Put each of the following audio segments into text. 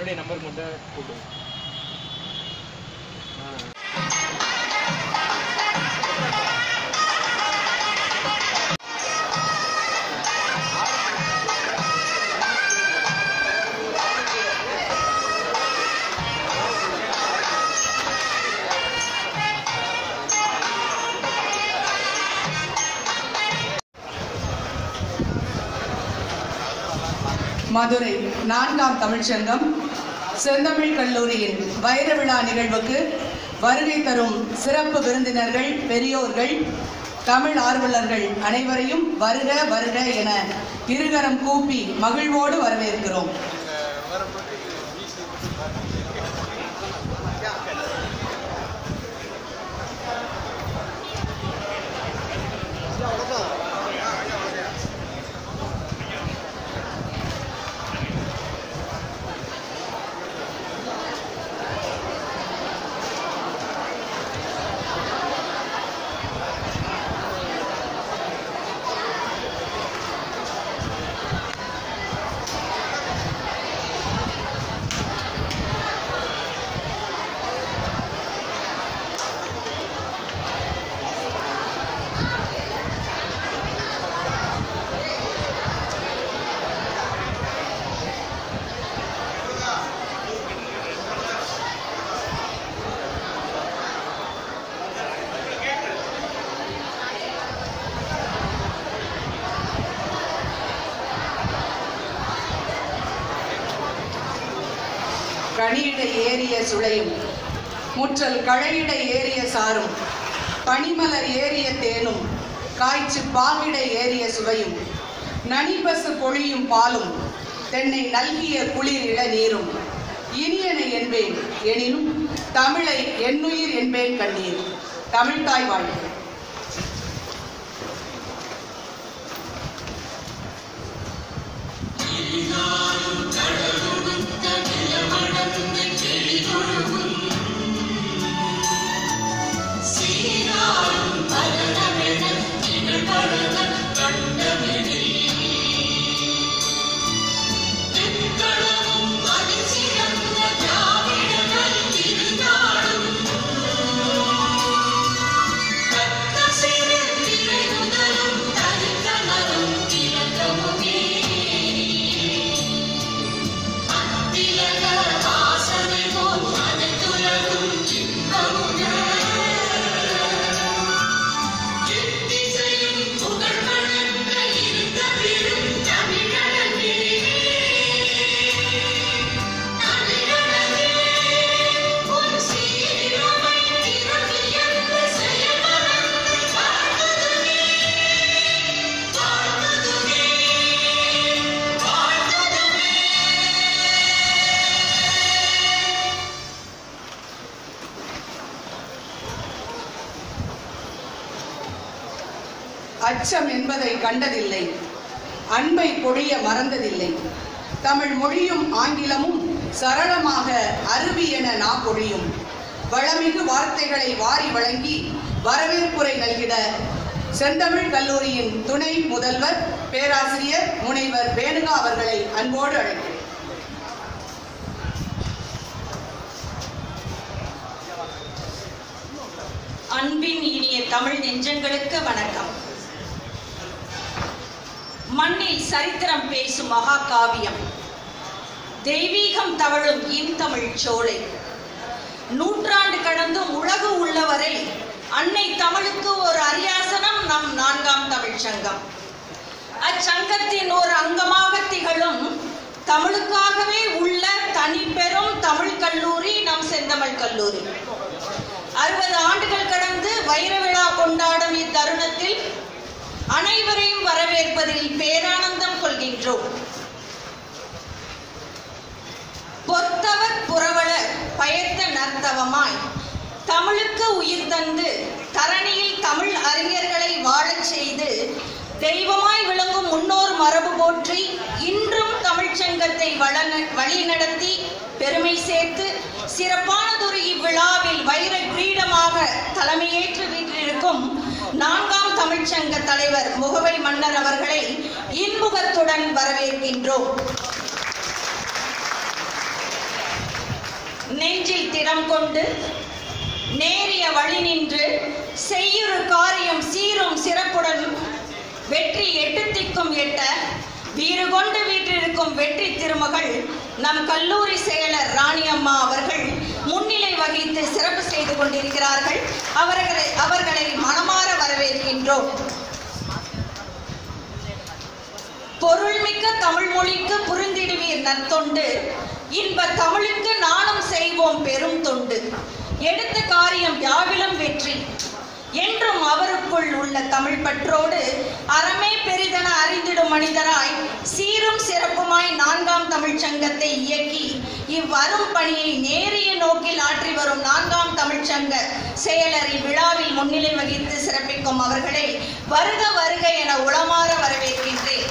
என்னுடைய நம்பருக்கு மட்டும் கூப்பிடுங்க. மதுரை 4ஆம் தமிழ்ச்சங்கம் செந்தமிழ் கல்லூரியின் வைர விழா நிகழ்வுக்கு வருகை தரும் சிறப்பு விருந்தினர்கள், பெரியோர்கள், தமிழ் ஆர்வலர்கள் அனைவரையும் வருக வருக என இருகரம் கூப்பி மகிழ்வோடு வரவேற்கிறோம். கனியிட ஏறிய சுளையும் முற்றல் கழையிட ஏறிய சாரும் பனிமலர் ஏறிய தேனும் காய்ச்சி பாகிட ஏறிய சுவையும் நனிபசு பொழியும் பாலும் தென்னை நல்கிய குளிர் இள நீரும் இனியன என்பேன் எனினும் தமிழை என்னுயிர் என்பேன் கண்ணீர். தமிழ்தாய் வாழ்க. அச்சம் என்பதை கண்டதில்லை, அன்பை பொழிய மறந்ததில்லை. தமிழ் மொழியும் ஆங்கிலமும் சரளமாக அருவி என நா பொழியும். வளமிகு வார்த்தைகளை வாரி வழங்கி வரவேற்புரை நல்கிட செந்தமிழ் கல்லூரியின் துணை முதல்வர் பேராசிரியர் முனைவர் வேணுகா அவர்களை அன்போடு அழைக்கிறேன். அன்பின் இனிய தமிழ் நெஞ்சங்களுக்கு வணக்கம். மண்ணில் சரித்திரம் பேசும் மகாகாவியம், தெய்வீகம் தவழும் இன்தமிழ் சோலை. நூற்றாண்டு கடந்தும் உலகு உள்ளவரை அன்னை தமிழுக்கு ஒரு அரியாசனம் நம் 4ஆம் தமிழ்ச்சங்கம். அச்சங்கத்தின் ஒரு அங்கமாக திகழும் தமிழுக்காகவே உள்ள தனிப்பெரும் தமிழ் கல்லூரி நம் செந்தமிழ் கல்லூரி. 60 ஆண்டுகள் கடந்து வைர விழா கொண்டாடும் இத்தருணத்தில் அனைவரையும் வரவேற்பதில் பேரானந்தம் கொள்கின்றோம். பொத்தவர் புரவலர் பயத்த நர்த்தவமாய் தமிழுக்கு உயிர் தந்து தரணியில் தமிழ் அறிஞர்களை வாழச் செய்து தெய்வமாய் விளங்கும் முன்னோர் மரபு போற்றி இன்றும் தமிழ்ச்சங்கத்தை வழிநடத்தி பெருமை சேர்த்து சிறப்பானதொரு இவ்விழாவில் வைர கிரீடமாக தலைமையேற்று வீற்றிருக்கும் 4ஆம் தமிழ்ச்சங்க தலைவர் முகவை மன்னர் அவர்களை இன்முகத்துடன் வரவேற்கின்றோம். நெஞ்சில் திறம் கொண்டு நேரிய வழி நின்று செய்யுறு காரியம் சீரும் சிறப்புடன் வெற்றி எட்டு திக்கும் எட்ட வீறு கொண்டு வீற்றிருக்கும் வெற்றி திருமகள் நம் கல்லூரி செயலர் ராணி அம்மா அவர்கள் முன்னிலை வகித்து சிறப்பு செய்து கொண்டிருக்கிறார்கள். அவர்களை மனமாற வரவேற்கின்றோம். பொருள்மிக்க தமிழ் மொழிக்கு புரிந்திடுவீர் நற்தொண்டு, இன்ப தமிழுக்கு நானும் செய்வோம் பெரும் தொண்டு, எடுத்த காரியம் யாவிலும் வெற்றி என்றும் அவருக்குள் உள்ள தமிழ் பற்றோடு அறமே பெரிதென அறிந்திடும் மனிதராய் சீரும் சிறப்புமாய் 4ஆம் தமிழ்ச் சங்கத்தை இயக்கி இவ்வரும் பணியை நேரிய நோக்கில் ஆற்றி வரும் 4ஆம் தமிழ்ச் சங்க செயலர் இவ்விழாவில் முன்னிலை வகித்து சிறப்பிக்கும் அவர்களை வருக வருக என உளமாற வரவேற்கின்றேன்.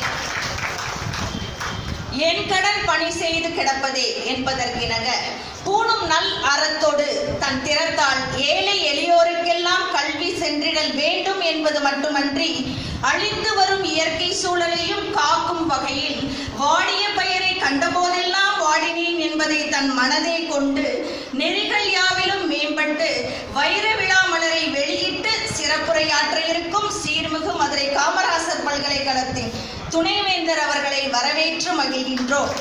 என் கடன் பணி செய்து கிடப்பதே என்பதற்கிணங்க பூணும் நல் அறத்தோடு தன் திறத்தால் ஏழை எளியோருக்கெல்லாம் கல்வி சென்றிடல் வேண்டும் என்பது மட்டுமன்றி அழிந்து வரும் இயற்கை சூழலையும் காக்கும் வகையில் வாடிய பெயரை கண்டபோதெல்லாம் வாடினேன் என்பதை தன் மனதே கொண்டு நெறிகள் யாவிலும் மேம்பட்டு வைர விழா மலரை வெளியிட்டு சிறப்புரையாற்ற இருக்கும் சீர்மிகு மதுரை காமராசர் பல்கலைக்கழகத்தின் துணைவேந்தர் அவர்களை வரவேற்று மகிழ்கின்றோம்.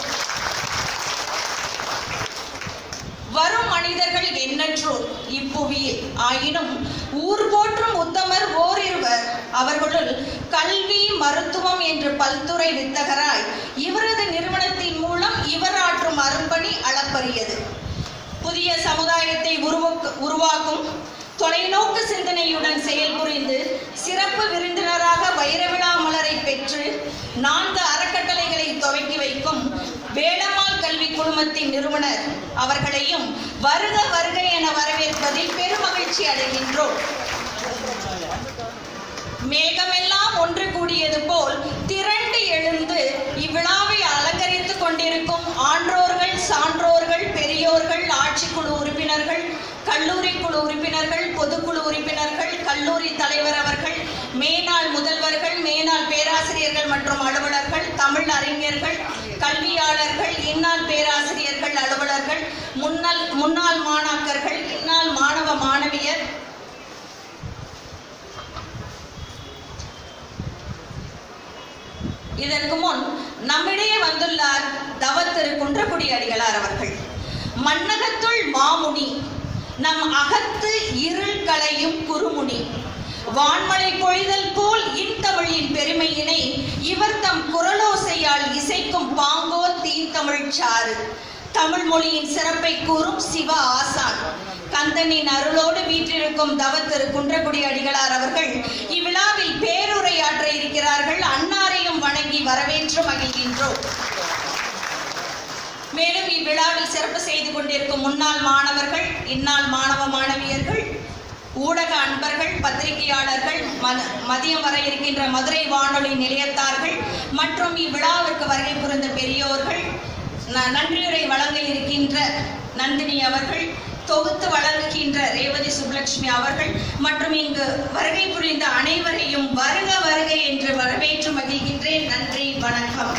வரும் மனிதர்கள் எண்ணற்றோர் இப்புவியில் ஆயினும் ஊர் போற்றும் உத்தமர் ஓரிருவர். அவர்களுள் கல்வி மருத்துவம் என்று பல்துறை வித்தகராய் இவரது நிறுவனத்தின் மூலம் இவர் ஆற்றும் அரும்பணி அளப்பரியது. புதிய சமுதாயத்தை உருவாக்கும் தொலைநோக்கு சிந்தனையுடன் செயல்புரிந்து சிறப்பு விருந்தினராக வைரவிழா மலரை பெற்று 4 அறக்கட்டளைகளை துவக்கி வைக்கும் வேடம்மாள் கல்வி குழுமத்தின் நிறுவனர் அவர்களையும் வருக வருக என வரவேற்பதில் பெருமகிழ்ச்சி அடைகின்றோம். மேகமெல்லாம் ஒன்று கூடியது போல் திரண்டு எழுந்து இவ்விழாவை அலங்கரித்துக் கொண்டிருக்கும் ஆன்றோர்கள், சான்றோர்கள், பெரியோர்கள், ஆட்சிக்குழு உறுப்பினர்கள், கல்லூரி குழு உறுப்பினர்கள், பொதுக்குழு உறுப்பினர்கள், கல்லூரி தலைவர் அவர்கள், மேனாள் முதல்வர்கள், மேனாள் பேராசிரியர்கள் மற்றும் அலுவலர்கள், தமிழ் அறிஞர்கள், கல்வியாளர்கள், இந்நாள் பேராசிரியர்கள், அலுவலர்கள், முன்னாள் மாணாக்கர்கள், இந்நாள் மாணவ மாணவியர், இதற்கு முன் நம்மிடையே வந்துள்ளார் தவத்திரு குன்றக்குடி அடிகளார் அவர்கள். மன்னகத்துள் மாமுனி, நம் அகத்து இருள் களையும் குறுமுனி, வான்மழை பொழிதல் போல் இன்தமிழின் பெருமையினை இவர் தம் குரலோசையால் இசைக்கும் பாங்கோ தீந்தமிழ் சாறு, தமிழ் மொழியின் சிறப்பை கூறும் சிவ ஆசான், கந்தனின் அருளோடு வீற்றிருக்கும் தவத்திரு குன்றக்குடி அடிகளார் அவர்கள் இவ்விழாவில் பேருரையாற்ற இருக்கிறார்கள். அன்னாரையும் வணங்கி வரவேற்று மகிழ்கின்றோம். மேலும் இவ்விழாவில் சிறப்பு செய்து கொண்டிருக்கும் முன்னாள் மாணவர்கள், இந்நாள் மாணவ மாணவியர்கள், ஊடக அன்பர்கள், பத்திரிகையாளர்கள், மதியம் வர இருக்கின்ற மதுரை வானொலி நிலையத்தார்கள் மற்றும் இவ்விழாவிற்கு வருகை புரிந்த பெரியோர்கள், நன்றியுரை வழங்க இருக்கின்ற நந்தினி அவர்கள், தொகுத்து வழங்குகின்ற ரேவதி சுப்லட்சுமி அவர்கள் மற்றும் இங்கு வருகை புரிந்த அனைவரையும் வருக வருக என்று வரவேற்று மகிழ்கின்றேன். நன்றி, வணக்கம்.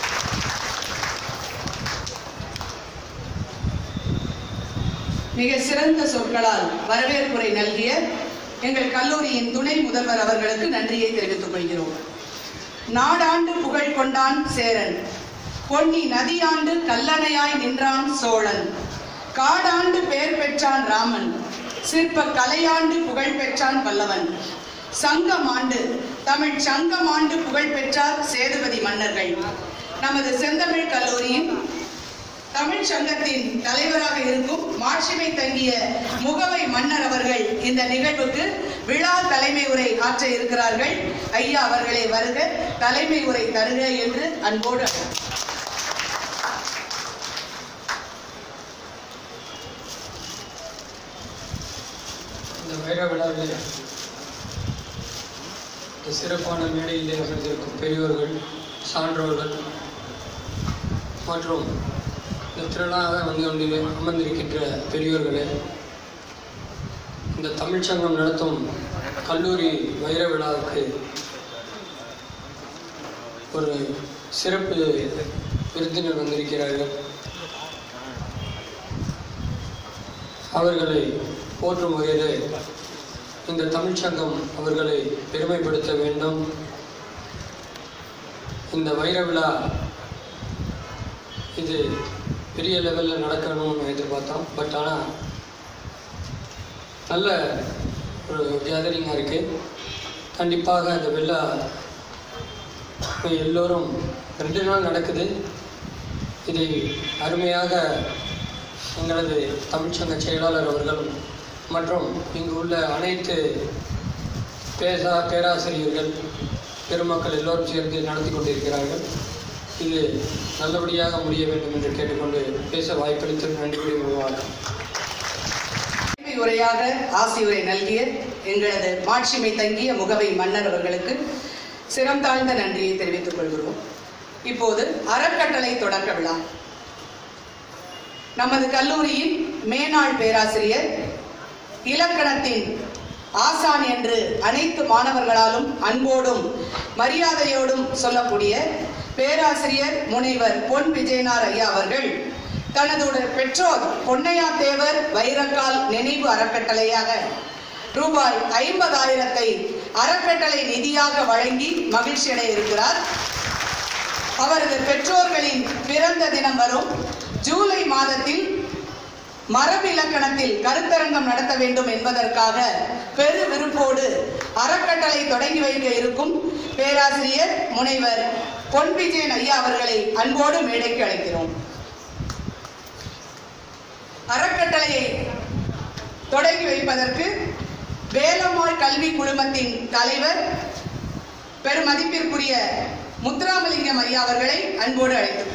மிக சிறந்த சொற்களால் வரவேற்புரை நல்கிய எங்கள் கல்லூரியின் துணை முதல்வர் அவர்களுக்கு நன்றியை தெரிவித்துக் கொள்கிறோம். நாடாண்டு புகழ் கொண்டான் சேரன், பொன்னி நதியாண்டு கல்லணையாய் நின்றான் சோழன், காடாண்டு பெயர் பெற்றான் ராமன், சிற்ப கலையாண்டு புகழ் பெற்றான் பல்லவன், சங்கமாண்டு தமிழ் சங்கமாண்டு புகழ் பெற்றார் சேதுபதி மன்னர்கள். நமது செந்தமிழ் கல்லூரியின் தமிழ் சங்கத்தின் தலைவராக இருக்கும் மாட்சிமை தங்கிய முகவை மன்னர் அவர்கள் இந்த நிகழ்வுக்கு விழா தலைமை உரை ஆற்ற இருக்கிறார்கள். ஐயா அவர்களே வருக, தலைமை உரை தருக என்று அன்போடு இந்த வைர விழாவில் சிறப்பான மேடையிலே அமர்ந்திருக்கும் பெரியோர்கள், சான்றோர்கள் மற்றும் இந்த திரளாக அமர்ந்திருக்கின்ற பெரியோர்களே, இந்த தமிழ்ச்சங்கம் நடத்தும் கல்லூரி வைர விழாவுக்கு ஒரு சிறப்பு விருந்தினர் வந்திருக்கிறார்கள். அவர்களை போற்றும் வகையிலே இந்த தமிழ்ச்சங்கம் அவர்களை பெருமைப்படுத்த வேண்டும். இந்த வைர விழா இது பெரிய லெவலில் நடக்கணும்னு எதிர்பார்த்தோம். பட் ஆனால் நல்ல ஒரு கேதரிங்காக இருக்குது. கண்டிப்பாக அந்த விழா எல்லோரும் 2 நாள் நடக்குது. இதை அருமையாக எங்களது தமிழ்ச்சங்க செயலாளர் அவர்கள் மற்றும் இங்கு உள்ள அனைத்து பேராசிரியர்கள் பெருமக்கள் எல்லோரும் சேர்ந்து நடத்தி கொண்டிருக்கிறார்கள். இது நல்லபடியாக முடிய வேண்டும் என்று கேட்டுக்கொண்டு பேச வாய்ப்பளித்து நன்றி கூறுவார். உரையாக ஆசியுரை நல்கிய எங்களது மாட்சிமை தங்கிய முகவை மன்னர் அவர்களுக்கு சிரம் தாழ்ந்த நன்றியை தெரிவித்துக் கொள்கிறோம். இப்போது அறக்கட்டளை தொடக்க விழா. நமது கல்லூரியின் மேனாள் பேராசிரியர், இலக்கணத்தின் ஆசான் என்று அனைத்து மாணவர்களாலும் அன்போடும் மரியாதையோடும் சொல்லக்கூடிய பேராசிரியர் முனைவர் பொன் விஜயனார் ஐயா அவர்கள் தனது பெற்றோர் பொன்னையா தேவர் வைரக்கால் நினைவு அறக்கட்டளையாக ரூபாய் 50,000 அறக்கட்டளை நிதியாக வழங்கி மகிழ்ச்சி அடைய இருக்கிறார். அவரது பெற்றோர்களின் பிறந்த தினம் வரும் ஜூலை மாதத்தில் மரபிலக்கணத்தில் கருத்தரங்கம் நடத்த வேண்டும் என்பதற்காக பெரு விருப்போடு அறக்கட்டளை தொடங்கி வைக்க இருக்கும் பேராசிரியர் முனைவர் பொன் விஜயன் ஐயா அவர்களை அன்போடு மேடைக்கு அழைக்கிறோம். அறக்கட்டளையை தொடங்கி வைப்பதற்கு வேலம்மாள் கல்வி குழுமத்தின் தலைவர் பெருமதிப்பிற்குரிய முத்துராமலிங்கம் ஐயா அவர்களை அன்போடு அழைக்கிறோம்.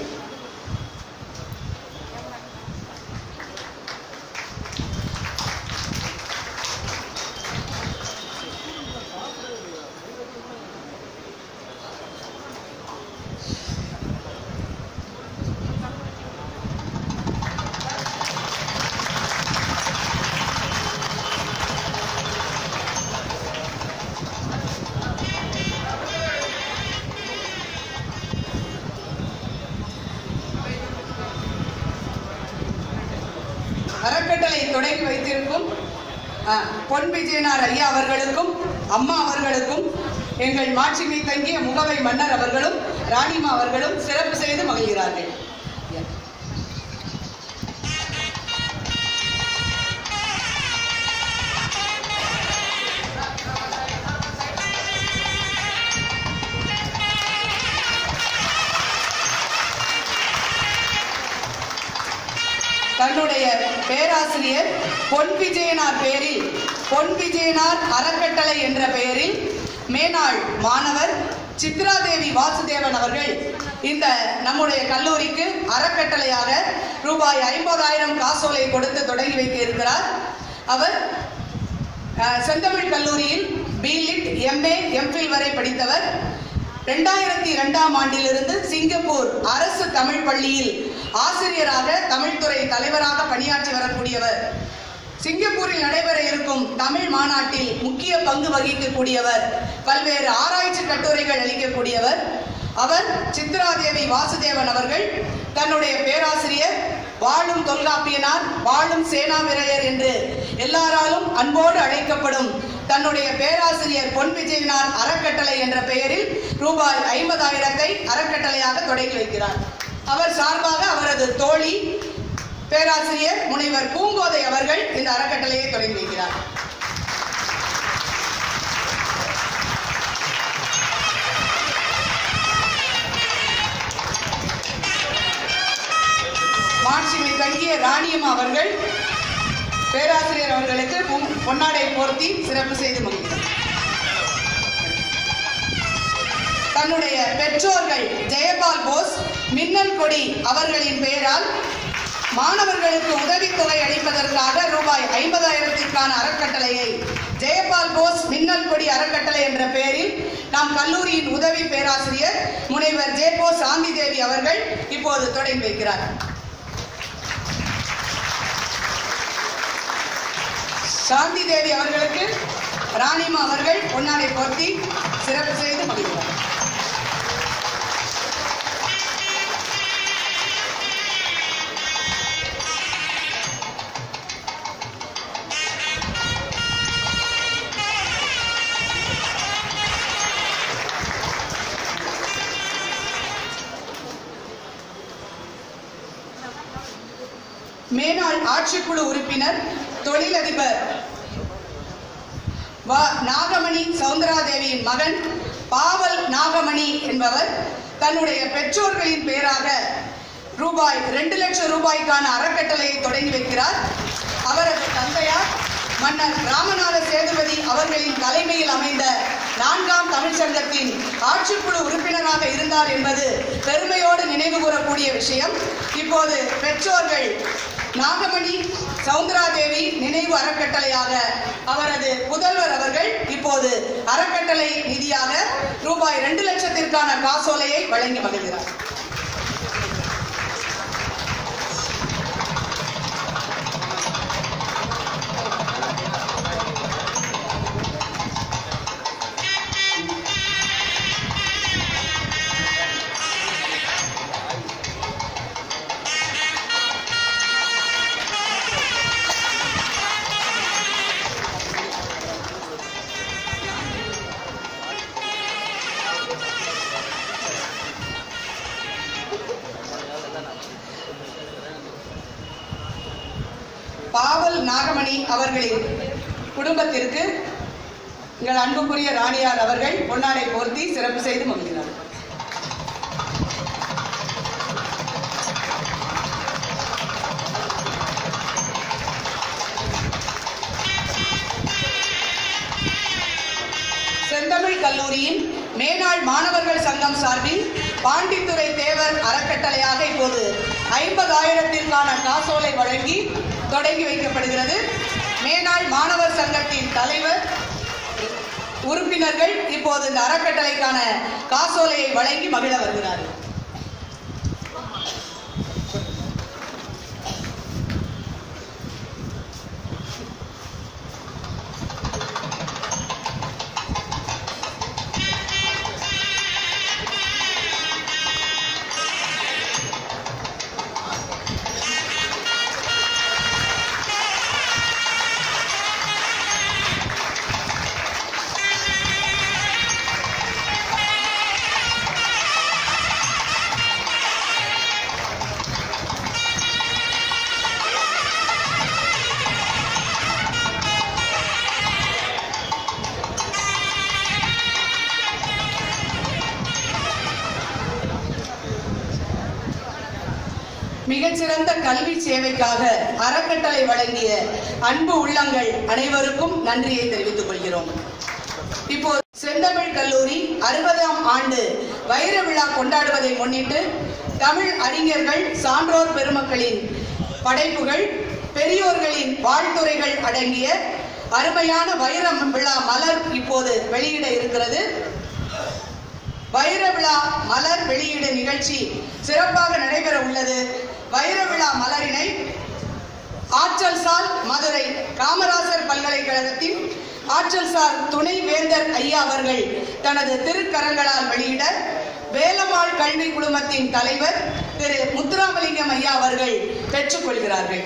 அறக்கட்டளை தொடங்கி வைத்திருக்கும் பொன் விஜயனார் ஐயா அவர்களுக்கும் அம்மா அவர்களுக்கும் எங்கள் மாட்சிமை தங்கிய முகவை மன்னர் அவர்களும் ராணிமா அவர்களும் சிறப்பு செய்து மகிழ்கிறார்கள். தன்னுடைய பேராசிரியர் பொன் விஜயனார் பெயரில் பொன் விஜயனார் அறக்கட்டளை என்ற பெயரில் மேனாள் மாணவர் சித்ராதேவி வாசுதேவன் அவர்கள் இந்த நம்முடைய கல்லூரிக்கு அறக்கட்டளையாக ரூபாய் 50,000 காசோலை கொடுத்து தொடங்கி வைக்க இருக்கிறார். அவர் செந்தமிழ் கல்லூரியில் பிலிட், MA, MPhil வரை படித்தவர். 2002ஆம் ஆண்டிலிருந்து சிங்கப்பூர் அரசு தமிழ் பள்ளியில் ஆசிரியராக தமிழ்துறை தலைவராக பணியாற்றி வரக்கூடியவர். சிங்கப்பூரில் நடைபெற இருக்கும் தமிழ் மாநாட்டில் முக்கிய பங்கு வகிக்கக்கூடியவர். பல்வேறு ஆராய்ச்சி கட்டுரைகள் அளிக்கக்கூடியவர். அவர் சித்ராதேவி வாசுதேவன் அவர்கள் தன்னுடைய பேராசிரியர் வாழும் தொல்காப்பியனார், வாழும் சேனாவிரையர் என்று எல்லாராலும் அன்போடு அழைக்கப்படும் தன்னுடைய பேராசிரியர் பொன் விஜயனார் அறக்கட்டளை என்ற பெயரில் ரூபாய் 50,000 அறக்கட்டளையாக தொடங்கி வைக்கிறார். அவர் சார்பாக அவரது தோழி பேராசிரியர் முனைவர் பூங்கோதை அவர்கள் இந்த அறக்கட்டளையை தொடங்கி வைக்கிறார். மாட்சிமை தங்கிய ராணியம் அவர்கள் பேராசிரியர் அவர்களுக்கு பொன்னாடை போர்த்தி சிறப்பு செய்து மகிழ்கிறார். தன்னுடைய பெற்றோர்கள் ஜெயபால் போஸ், மின்னல் கொடி அவர்களின் பெயரால் மாணவர்களுக்கு உதவித்தொகை அளிப்பதற்காக ரூபாய் 50,000 அறக்கட்டளையை ஜெயபால் போஸ் மின்னல் கொடி அறக்கட்டளை என்ற பெயரில் நம் கல்லூரியின் உதவி பேராசிரியர் முனைவர் ஜேபோ சாந்தி தேவி அவர்கள் இப்போது தொடங்கி வைக்கிறார். சாந்தி தேவி அவர்களுக்கு ராணிமா அவர்கள் பொன்னாடை போர்த்தி சிறப்பு செய்து மகிழ்கிறார். மேனாள் ஆட்சிக்குழு உறுப்பினர் தொழிலதிபர் நாகமணி சவுந்தராதேவியின் மகன் பாவல் நாகமணி என்பவர் தன்னுடைய பெற்றோர்களின் பேராக ரூபாய் 2 லட்சம் ரூபாய்க்கான அறக்கட்டளையை தொடங்கி வைக்கிறார். அவரது தந்தையார் மன்னர் ராமநாத சேதுபதி அவர்களின் தலைமையில் அமைந்த 4ஆம் தமிழ்ச்சங்கத்தின் ஆட்சிக்குழு உறுப்பினராக இருந்தார் என்பது பெருமையோடு நினைவு கூறக்கூடிய விஷயம். இப்போது பெற்றோர்கள் நாகமணி சவுந்தராதேவி நினைவு அறக்கட்டளையாக அவரது புதல்வர் அவர்கள் இப்போது அறக்கட்டளை நிதியாக ரூபாய் 2 லட்சத்திற்கான காசோலையை வழங்கி மகிழ்கிறார். பாவல் நாகமணி அவர்களின் குடும்பத்திற்கு எங்கள் அன்புக்குரிய ராணியார் அவர்கள் பொன்னாடை போர்த்தி சிறப்பு செய்து மகிழ்கிறார். செந்தமிழ் கல்லூரியின் மேனாள் மாணவர்கள் சங்கம் சார்பில் பாண்டித்துறை தேவர் அறக்கட்டளையாக இப்போது 50,000த்திற்கான காசோலை வழங்கி தொடங்கி வைக்கப்படுகிறது. மேனாள் மாணவர் சங்கத்தின் தலைவர் உறுப்பினர்கள் இப்போது இந்த அறக்கட்டளைக்கான காசோலையை வழங்கி மகிழ வருகிறார்கள். மிகச்சிறந்த கல்வி சேவைக்காக அறக்கட்டளை வழங்கிய அன்பு உள்ளங்கள் அனைவருக்கும் நன்றியை தெரிவித்துக் கொள்கிறோம். இப்போது செந்தமிழ் கல்லூரி 60ஆம் ஆண்டு வைர விழா கொண்டாடுவதை முன்னிட்டு தமிழ் அறிஞர்கள் சான்றோர் பெருமக்களின் படைப்புகள் பெரியோர்களின் வாழ்த்துரைகள் அடங்கிய அருமையான வைர விழா மலர் இப்போது வெளியிட இருக்கிறது. வைர விழா மலர் வெளியீடு நிகழ்ச்சி சிறப்பாக நடைபெற உள்ளது. வைர விழா மலரினை ஆற்றல் சால் மதுரை காமராசர் பல்கலைக்கழகத்தின் ஆற்றல் சால் துணை வேந்தர் ஐயா அவர்கள் தனது திருக்கரங்களால் வெளியிட வேலம்மாள் கல்வி குழுமத்தின் தலைவர் திரு முத்துராமலிங்கம் ஐயா அவர்கள் பெற்றுக் கொள்கிறார்கள்.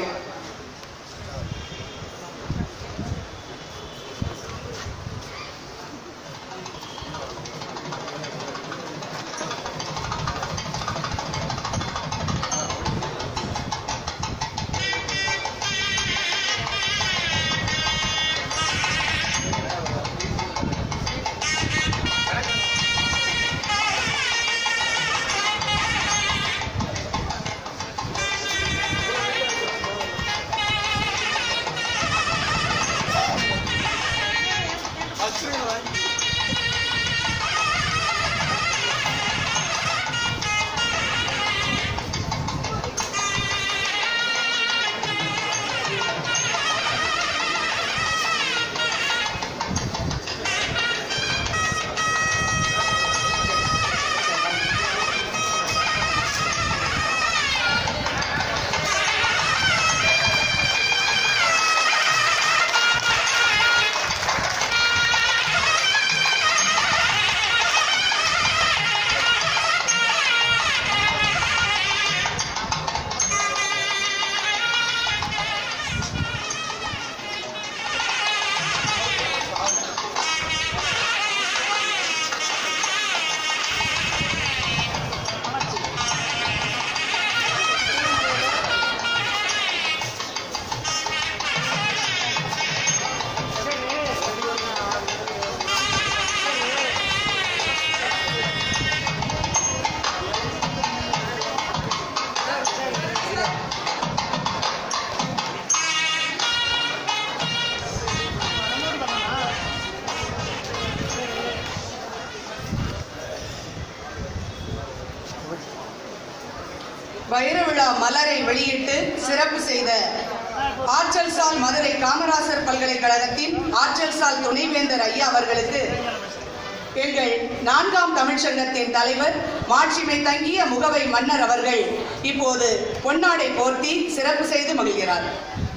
வைர விழா மலரை வெளியிட்டு சிறப்பு செய்த ஆற்றல்சால் மதுரை காமராசர் பல்கலைக்கழகத்தின் ஆற்றல்சால் துணைவேந்தர் ஐயா அவர்களுக்கு எங்கள் 4ஆம் தமிழ்ச்சங்கத்தின் தலைவர் மாட்சிமை தங்கிய முகவை மன்னர் அவர்கள் இப்போது பொன்னாடை போர்த்தி சிறப்பு செய்து மகிழ்கிறார்.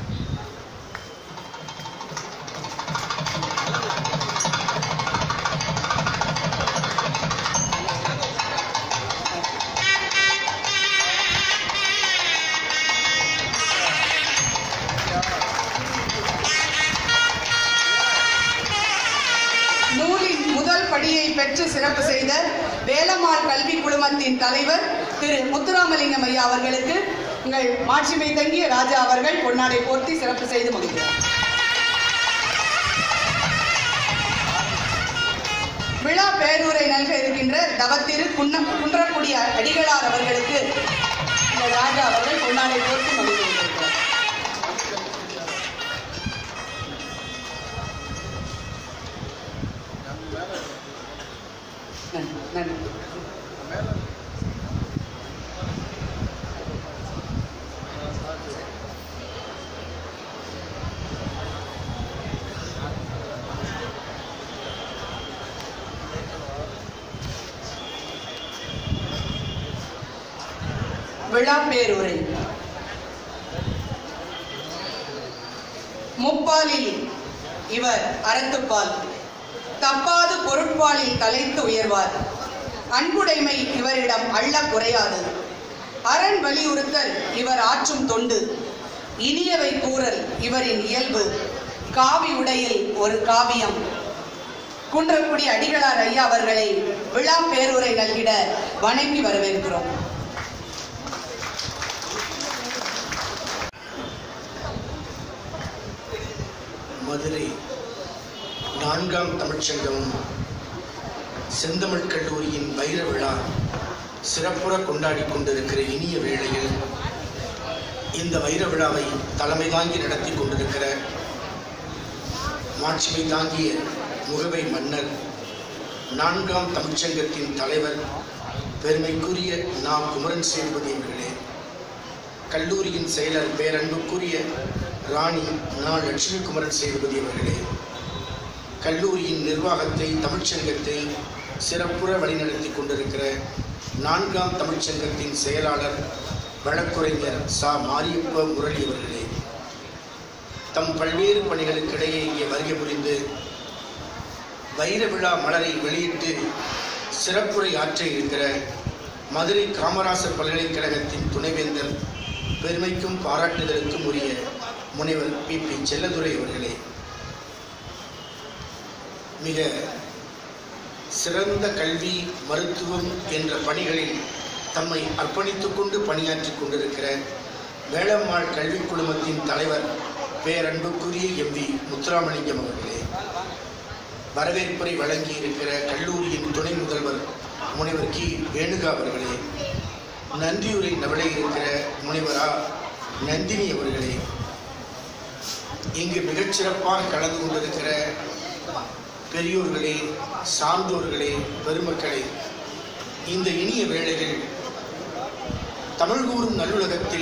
நூலின் முதல் படியை பெற்று சிறப்பு செய்த வேலம்மாள் கல்வி குழுமத்தின் தலைவர் திரு முத்துராமலிங்கம் ஐயா அவர்களுக்கு உங்கள் மாட்சிமை தங்கிய ராஜா அவர்கள் பொன்னாடை போர்த்தி சிறப்பு செய்து மகிழ்கிறார். விழா பேரூரை நல்க இருக்கின்ற தவத்திரு குன்றக்குடி அடிகளார் அவர்களுக்கு உங்கள் ராஜா அவர்கள் பொன்னாடை போர்த்தி மகிழ்கிறார். நன்றி. விழா பேருரை. முப்பாலில் இவர் அறத்துப்பால், தப்பாது பொருட்பாலில் தலைத்து உயர்வார். அன்புடைமை இவரிடம் அள்ள குறையாது. அரண் வலியுறுத்தல் இவர் ஆற்றும் தொண்டு. இனியவை கூறல் இவரின் இயல்பு. காவி உடையில் ஒரு காவியம். குன்றக்குடி அடிகளார் ஐயா அவர்களை விழா பேருரை நல்கிட வணங்கி வரவேற்கிறோம். மதுரை 4ஆம் தமிழ்ச்சங்கமும் செந்தமிழ் கல்லூரியின் வைர விழா சிறப்புற கொண்டாடி கொண்டிருக்கிற இனிய வேளையில் இந்த வைர விழாவை தலைமை தாங்கி நடத்தி கொண்டிருக்கிற மாட்சிமை தாங்கிய முகவை மன்னர், 4ஆம் தமிழ்ச்சங்கத்தின் தலைவர் பெருமைக்குரிய நா. குமரன் சேதுபதி அவர்களே, கல்லூரியின் செயலர் பேரன்புக்குரிய ராணி நா. லட்சுமி குமரன் சேதுபதி அவர்களே, கல்லூரியின் நிர்வாகத்தை தமிழ்ச்சங்கத்தை சிறப்புற வழிநடத்தி கொண்டிருக்கிற 4ஆம் தமிழ்ச்சங்கத்தின் செயலாளர் வழக்குரைஞர் சா. மாரியப்ப முரளி அவர்களே, தம் பல்வேறு பணிகளுக்கிடையே இங்கே வருகை புரிந்து வைர விழா மலரை வெளியிட்டு சிறப்புரை ஆற்ற இருக்கிற மதுரை காமராசர் பல்கலைக்கழகத்தின் துணைவேந்தர், பெருமைக்கும் பாராட்டுதலுக்கும் உரிய முனைவர் பி. செல்லதுரை அவர்களே, மிக சிறந்த கல்வி, மருத்துவம் என்ற பணிகளில் தம்மை அர்ப்பணித்துக் கொண்டு பணியாற்றி கொண்டிருக்கிற வேலம்மாள் கல்வி குழுமத்தின் தலைவர் பேரன்புக்குரிய எம்.வி. முத்துராமலிங்கம் அவர்களே, வரவேற்புரை வழங்கி இருக்கிற கல்லூரியின் துணை முதல்வர் முனைவர் கி. வேணுகா அவர்களே, நன்றியுரை நவளை இருக்கிற முனைவரா நந்தினி அவர்களே, இங்கு மிகச்சிறப்பாக கலந்து கொண்டிருக்கிற பெரியோர்களே, சான்றோர்களே, பெருமக்களே, இந்த இனிய வேளையில் தமிழ் கூறும் நல்லுலகத்தில்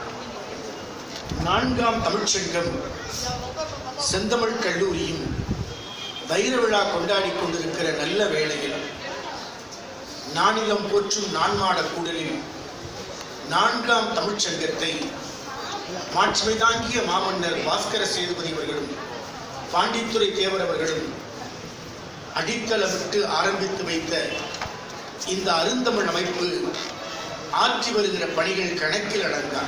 4ஆம் தமிழ்ச்சங்கம் செந்தமிழ் கல்லூரியும் வைர விழா கொண்டாடி கொண்டிருக்கிற நல்ல வேளையில் நானிலம் போற்றும் நான்மாட கூடலில் 4ஆம் தமிழ்ச்சங்கத்தை மாட்சிமை தாங்கிய மாமன்னர் பாஸ்கர சேதுபதி அவர்களும் பாண்டித்துரை தேவர் அவர்களும் அடித்தளமிட்டு ஆரம்பித்து வைத்த இந்த அருந்தமிழ் அமைப்பு ஆற்றி வருகிற பணிகள் கணக்கில் அடங்கா.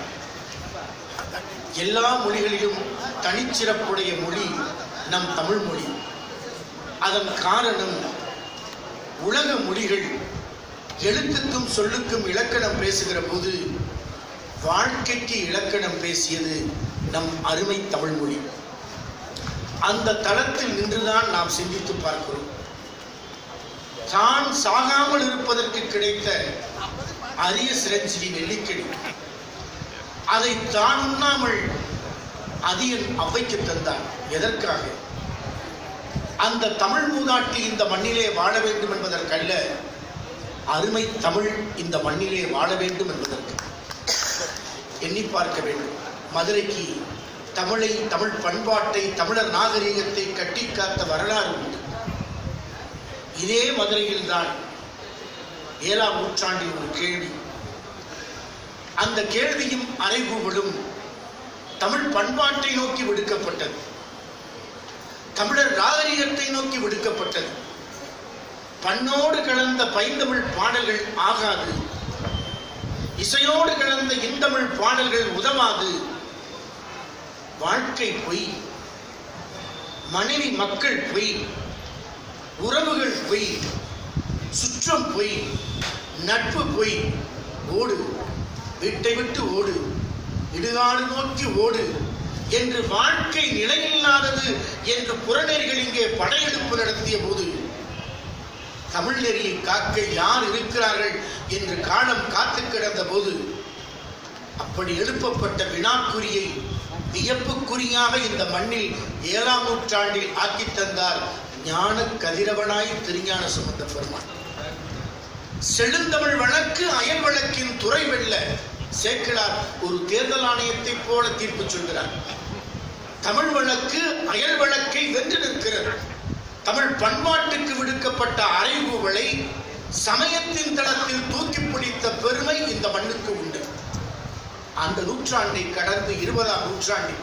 எல்லா மொழிகளிலும் தனிச்சிறப்புடைய மொழி நம் தமிழ் மொழி. அதன் காரணம், உலக மொழிகள் எழுத்துக்கும் சொல்லுக்கும் இலக்கணம் பேசுகிற போது வாழ்க்கைக்கு இலக்கணம் பேசியது நம் அருமை தமிழ் மொழி. அந்த தளத்தில் நின்றுதான் நாம் சிந்தித்து பார்க்கிறோம். தான் சாகாமல் இருப்பதற்கு கிடைத்த அரிய சிரஞ்சீவி நெல்லிக்கனி, அதை தான் உண்ணாமல் அதியன் அவ்வைக்கு தந்தார். எதற்காக? அந்த தமிழ் மூதாட்டி இந்த மண்ணிலே வாழ வேண்டும் என்பதற்கல்ல, அருமை தமிழ் இந்த மண்ணிலே வாழ வேண்டும் என்பதற்கு. எண்ணி பார்க்க வேண்டும். மதுரைக்கு தமிழை, தமிழ் பண்பாட்டை, தமிழர் நாகரீகத்தை கட்டி காத்த வரலாறு உண்டு. இதே மதுரையில் தான் 7ஆம் நூற்றாண்டில் ஒரு கேள்வி. அந்த கேள்வியும் அறைகூவலும் தமிழ் பண்பாட்டை நோக்கி விடுக்கப்பட்டது, தமிழர் நாகரீகத்தை நோக்கி விடுக்கப்பட்டது. பண்ணோடு கலந்த பைந்தமிழ் பாடல்கள் ஆகாது, இசையோடு கலந்த இந்தமிழ் பாடல்கள் உதவாது. வாழ்க்கை பொய், மனைவி மக்கள் பொய், உறவுகள் பொய், சுற்றம் பொய், நட்பு பொய். ஓடு, வீட்டை விட்டு ஓடு, இடுகாடு நோக்கி ஓடு என்று வாழ்க்கை நிலையில்லாதது என்று புறநெறிகள் இங்கே படையெடுப்பு நடத்திய போது தமிழ் நெறியை காக்க யார் இருக்கிறார்கள் என்று காலம் காத்து கிடந்த போது அப்படி எழுப்பப்பட்ட வினாக்குறியை வியப்புக்குறியாக இந்த மண்ணில் 7ஆம் நூற்றாண்டில் ஆக்கி தந்தார் ஞான கதிரவனாய் திருஞான சம்பந்த பெருமான். செழுந்தமிழ் வழக்கு அயல் வழக்கின் துறை வெல்ல சேக்கிழார் ஒரு தேர்தல் ஆணையத்தை போல தீர்ப்பு சொல்கிறார். தமிழ் வழக்கு அயல் வழக்கை வென்று நிற்கிறது. தமிழ் பண்பாட்டுக்கு விடுக்கப்பட்ட அறைகூவலை சமயத்தின் தளத்தில் தூக்கி பிடித்த பெருமை இந்த மண்ணுக்கு உண்டு. அந்த நூற்றாண்டை கடந்து 20ஆம் நூற்றாண்டில்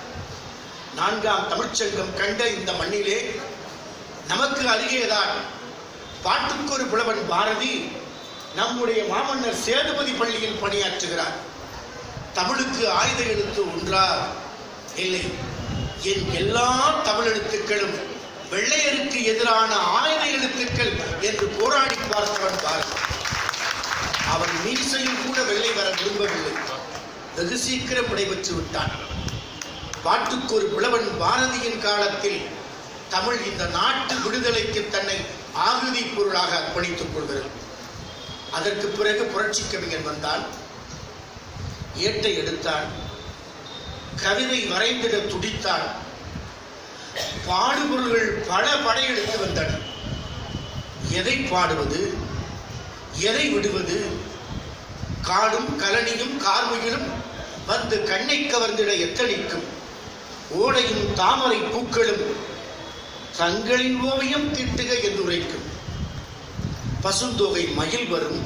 4ஆம் தமிழ்ச்சங்கம் கண்ட இந்த மண்ணிலே நமக்கு அருகேதான் பாட்டுக்கொரு புலவன் பாரதி நம்முடைய மாமன்னர் சேதுபதி பள்ளியில் பணியாற்றுகிறார். தமிழுக்கு ஆயுத எழுத்து ஒன்றா? இல்லை. என் எல்லா தமிழ் எழுத்துக்களும் வெள்ளையருக்கு எதிரான ஆயுத எழுத்துக்கள் என்று போராடி பார்த்தவன் பாரதி. அவன் மீசையில் கூட வெள்ளை வர விரும்பவில்லை. வெகு சீக்கிரம் விடைபெற்று விட்டான். பாட்டுக்கொரு புலவன் பாரதியின் காலத்தில் தமிழ் இந்த நாட்டு விடுதலைக்கு தன்னை ஆகுதி பொருளாக அர்ப்பணித்துக் கொள்கிறது. அதற்கு பிறகு புரட்சி கவிஞன் வந்தான், ஏட்டை எடுத்தான், கவிதை வரைந்திட துடித்தான். பாடுபொருள்கள் பல படையெடுத்து வந்தன. எதை பாடுவது, எதை விடுவது? காடும் கலனியும் கார்முகிலும் வந்து கண்ணை கவர்ந்திட எத்தனிக்கும். ஓடையும் தாமரை பூக்களும் தங்களின் ஓவியம் தீட்டுக என்று உரைக்கும். பசுந்தொகை மயில் வரும்,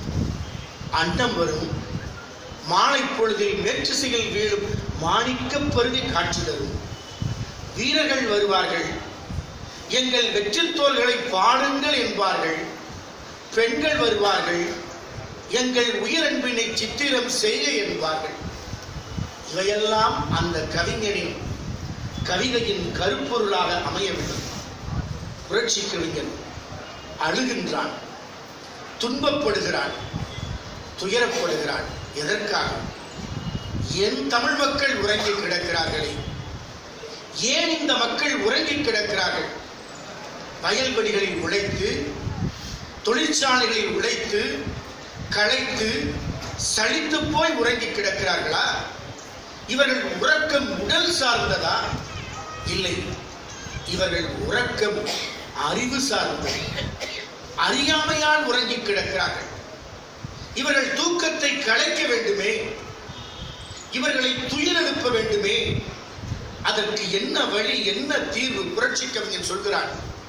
அன்னம் வரும், மாலை பொழுதில் மேற்றிசையில் வீழும் மாணிக்க பருதி காட்சி தரும். வீரர்கள் வருவார்கள், எங்கள் வெற்றி தோள்களை பாடுங்கள் என்பார்கள். பெண்கள் வருவார்கள், எங்கள் உயிரன்பினை சித்திரம் செய்க என்பார்கள். இவையெல்லாம் அந்த கவிஞனின் கவிதையின் கருப்பொருளாக அமையவில்லை. புரட்சி கவிஞன் அழுகின்றான், துன்பப்படுகிறான், துயரப்படுகிறான். எதற்காக? என் தமிழ் மக்கள் உறங்கி கிடக்கிறார்களே, ஏன் இந்த மக்கள் உறங்கி கிடக்கிறார்கள்? வயல்வெளிகளில் உழைத்து, தொழிற்சாலைகளில் உழைத்து, களைத்து, சலித்து போய் உறங்கி கிடக்கிறார்களா? இவர்கள் உறக்கம் உடல் சார்ந்ததா? இல்லை, இவர்கள் உறக்கம் அறிவு சார்ந்தது. அறியாமையால் உறங்கி கிடக்கிறார்கள். இவர்கள் தூக்கத்தை கலைக்க வேண்டுமே, இவர்களை துயிலெழுப்ப வேண்டுமே. அதற்கு என்ன வழி, என்ன தீர்வு? புரட்சி கவிஞன் சொல்கிறான்,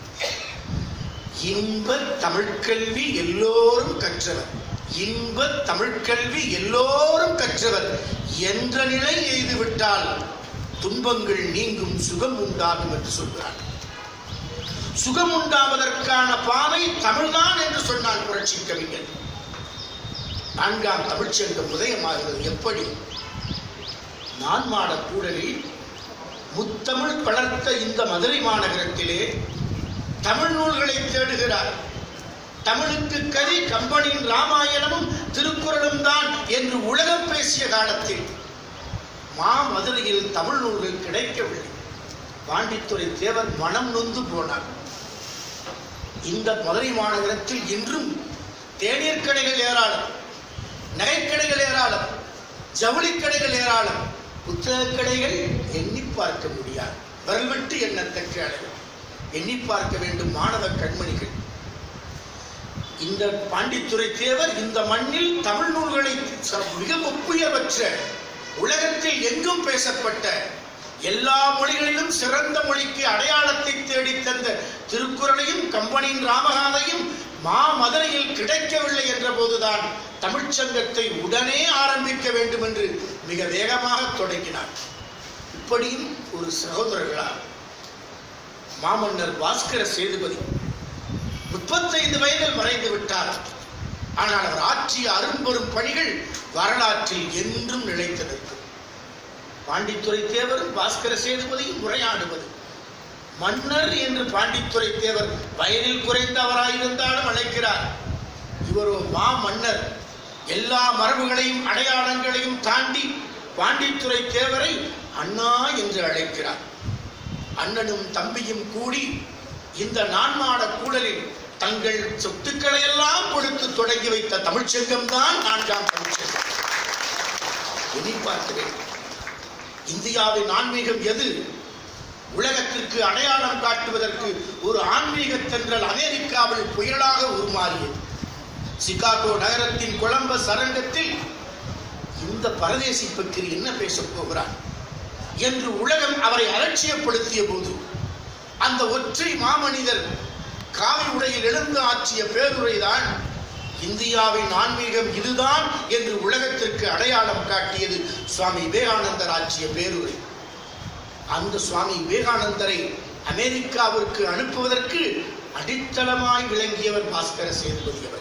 இன்ப தமிழ்கல்வி எல்லோரும் கற்றவர், இன்ப தமிழ்கல்வி எல்லோரும் கற்றவர் என்ற நிலை எய்துவிட்டால் துன்பங்கள் நீங்கும், சுகம் உண்டாகும் என்று சொல்கிறான். சுகம் உண்டாவதற்கான பாதை தமிழ்தான் என்று சொன்னான் புரட்சி கவிஞன். 4ஆம் தமிழ்ச்சங்கம் உதயமாகிறது. எப்படி? நான்மாட கூடலில் முத்தமிழ் வளர்த்த இந்த மதுரை மாநகரத்திலே தமிழ் நூல்களை தேடுகிறார். தமிழுக்கு கதி கம்பனின் ராமாயணமும் திருக்குறளும் தான் என்று உலகம் பேசிய காலத்தில் மாமதுரையில் தமிழ் நூல்கள் கிடைக்கவில்லை. பாண்டித்துறை தேவர் மனம் நொந்து போனார். இந்த மதுரை மாநகரத்தில் இன்றும் தேநீர் கடைகள் ஏராளம், நகைக்கடைகள் ஏராளம், ஜவுளி கடைகள் ஏராளம், புத்தக கடைகள் எண்ணி பார்க்க முடியாது. வரல்விட்டு எண்ணத்தக்க அளவு எண்ணி பார்க்க வேண்டும். மாணவ கண்மணிகள் இந்த பாண்டித்துரை தேவர் இந்த மண்ணில் தமிழ் நூல்களை மிக ஒப்புயர்வற்ற உலகத்தில் எங்கும் பேசப்பட்ட எல்லா மொழிகளிலும் சிறந்த மொழிக்கு அடையாளத்தை தேடி தந்த திருக்குறளையும் கம்பனின் ராமகாதையும் மாமதுரையில் கிடைக்கவில்லை என்ற போதுதான் தமிழ்ச்சங்கத்தை உடனே ஆரம்பிக்க வேண்டும் என்று மிக வேகமாக தொடங்கினார். இப்படியும் ஒரு சகோதரர்களால் மாமன்னர் பாஸ்கர சேதுபதி 35 வயதில் மறைந்து விட்டார். ஆனால் அவர் ஆற்றிய அரும்பெரும் பணிகள் வரலாற்றில் என்றும் நிலைத்து நிற்கும். பாண்டித்துரை தேவரும் பாஸ்கர சேதுபதியும் உரையாடுவது மன்னர் என்று பாண்டித்துரை தேவர் வயதில் குறைந்தவராயிருந்தாலும் அழைக்கிறார். இவரோ மா மன்னர். எல்லா மரபுகளையும் அடையாளங்களையும் தாண்டி பாண்டித்துரை தேவரை அண்ணா என்று அழைக்கிறார். அண்ணனும் தம்பியும் கூடி இந்த நான்மாட கூடலில் தங்கள் சொத்துக்களை எல்லாம் கொடுத்து தொடங்கி வைத்த தமிழ்ச்சங்கம் தான் 4ஆம் தமிழ்ச்சங்கம். எண்ணி பார்க்கிறேன், இந்தியாவின் ஆன்மீகம் எது? உலகத்திற்கு அடையாளம் காட்டுவதற்கு ஒரு ஆன்மீக தென்றல் அமெரிக்காவில் புயலாக உருமாறியது. சிகாகோ நகரத்தின் கொலம்பஸ் அரங்கத்தில் இந்த பரதேசி பற்றி என்ன பேசப் போகிறார் என்று உலகம் அவரை அலட்சியப்படுத்திய போது அந்த ஒற்றை மாமனிதர் காவி உடையில் எழுந்து ஆற்றிய பேருரைதான் இந்தியாவின் ஆன்மீகம் இதுதான் என்று உலகத்திற்கு அடையாளம் காட்டியது சுவாமி விவேகானந்தர் ஆற்றிய பேருரை. அந்த சுவாமி விவேகானந்தரை அமெரிக்காவிற்கு அனுப்புவதற்கு அடித்தளமாய் விளங்கியவர் பாஸ்கர சேதுபதி அவர்கள்.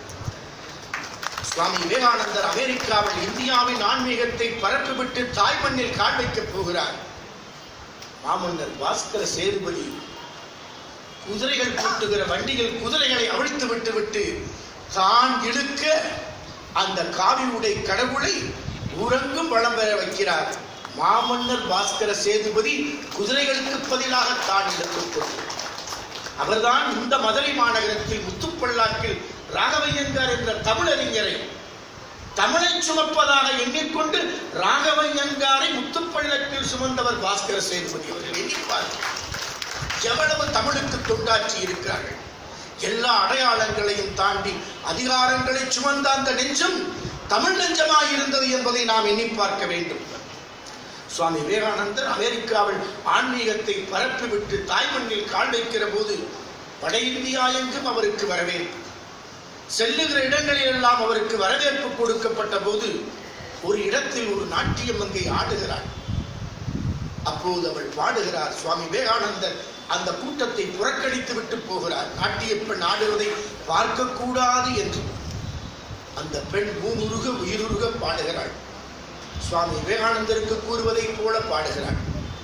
சுவாமி விவேகானந்தர் அமெரிக்காவில் இந்தியாவின் ஆன்மீகத்தை பரப்பிவிட்டு தாய் மண்ணில் கால் வைக்கப் போகிறார். மாமன்னர் பாஸ்கர சேதுபதி குதிரைகள் பூட்டுகிற வண்டிகள் குதிரைகளை அவிழ்த்து விட்டு தான் இழுக்க அந்த காவி உடை கடவுளை ஊரங்கும் வளம் பெற வைக்கிறார். மாமன்னர் பாஸ்கர சேதுபதி குதிரைகளுக்கு பதிலாக தான் இழுக்கப்படும். அவர்தான் இந்த மதுரை மாநகரத்தில் முத்துப்பல்லாக்கில் ராகவையங்கார் என்ற தமிழறிஞரை தமிழை சுமப்பதாக எண்ணிக்கொண்டு ராகவையங்காரை முத்துப்பள்ளத்தில் சுமந்தவர் பாஸ்கர சேதுபதி அவர்கள். எண்ணிப்பார் எவ்வளவு தமிழுக்கு தொண்டாற்றி இருக்கிறார்கள். எல்லா அடையாளங்களையும் தாண்டி அதிகாரங்களை சுமந்த அந்த நெஞ்சம் தமிழ் நெஞ்சமாயிருந்தது என்பதை நாம் எண்ணி பார்க்க வேண்டும். சுவாமி விவேகானந்தர் அமெரிக்காவில் ஆன்மீகத்தை பரப்பிவிட்டு தாய்மண்ணில் கால் வைக்கிற போது வட இந்தியா எங்கும் அவருக்கு வரவேற்பு. செல்லுகிற இடங்களில் எல்லாம் அவருக்கு வரவேற்பு கொடுக்கப்பட்ட போது ஒரு இடத்தில் ஒரு நாட்டிய மங்கை ஆடுகிறார். அப்போது அவள் பாடுகிறார். சுவாமி விவேகானந்தர் அந்த கூட்டத்தை புறக்கணித்து விட்டு போகிறார். நாட்டிய பெண் ஆடுவதை பார்க்க கூடாது என்று அந்த பெண் ஊனுருக உயிருருக பாடுகிறாள். சுவாமி விவேகானந்தருக்கு கூறுவதை போல பாடுகிறாள்.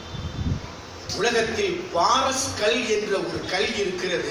உலகத்தில் பாரஸ் கல் என்ற ஒரு கல் இருக்கிறது.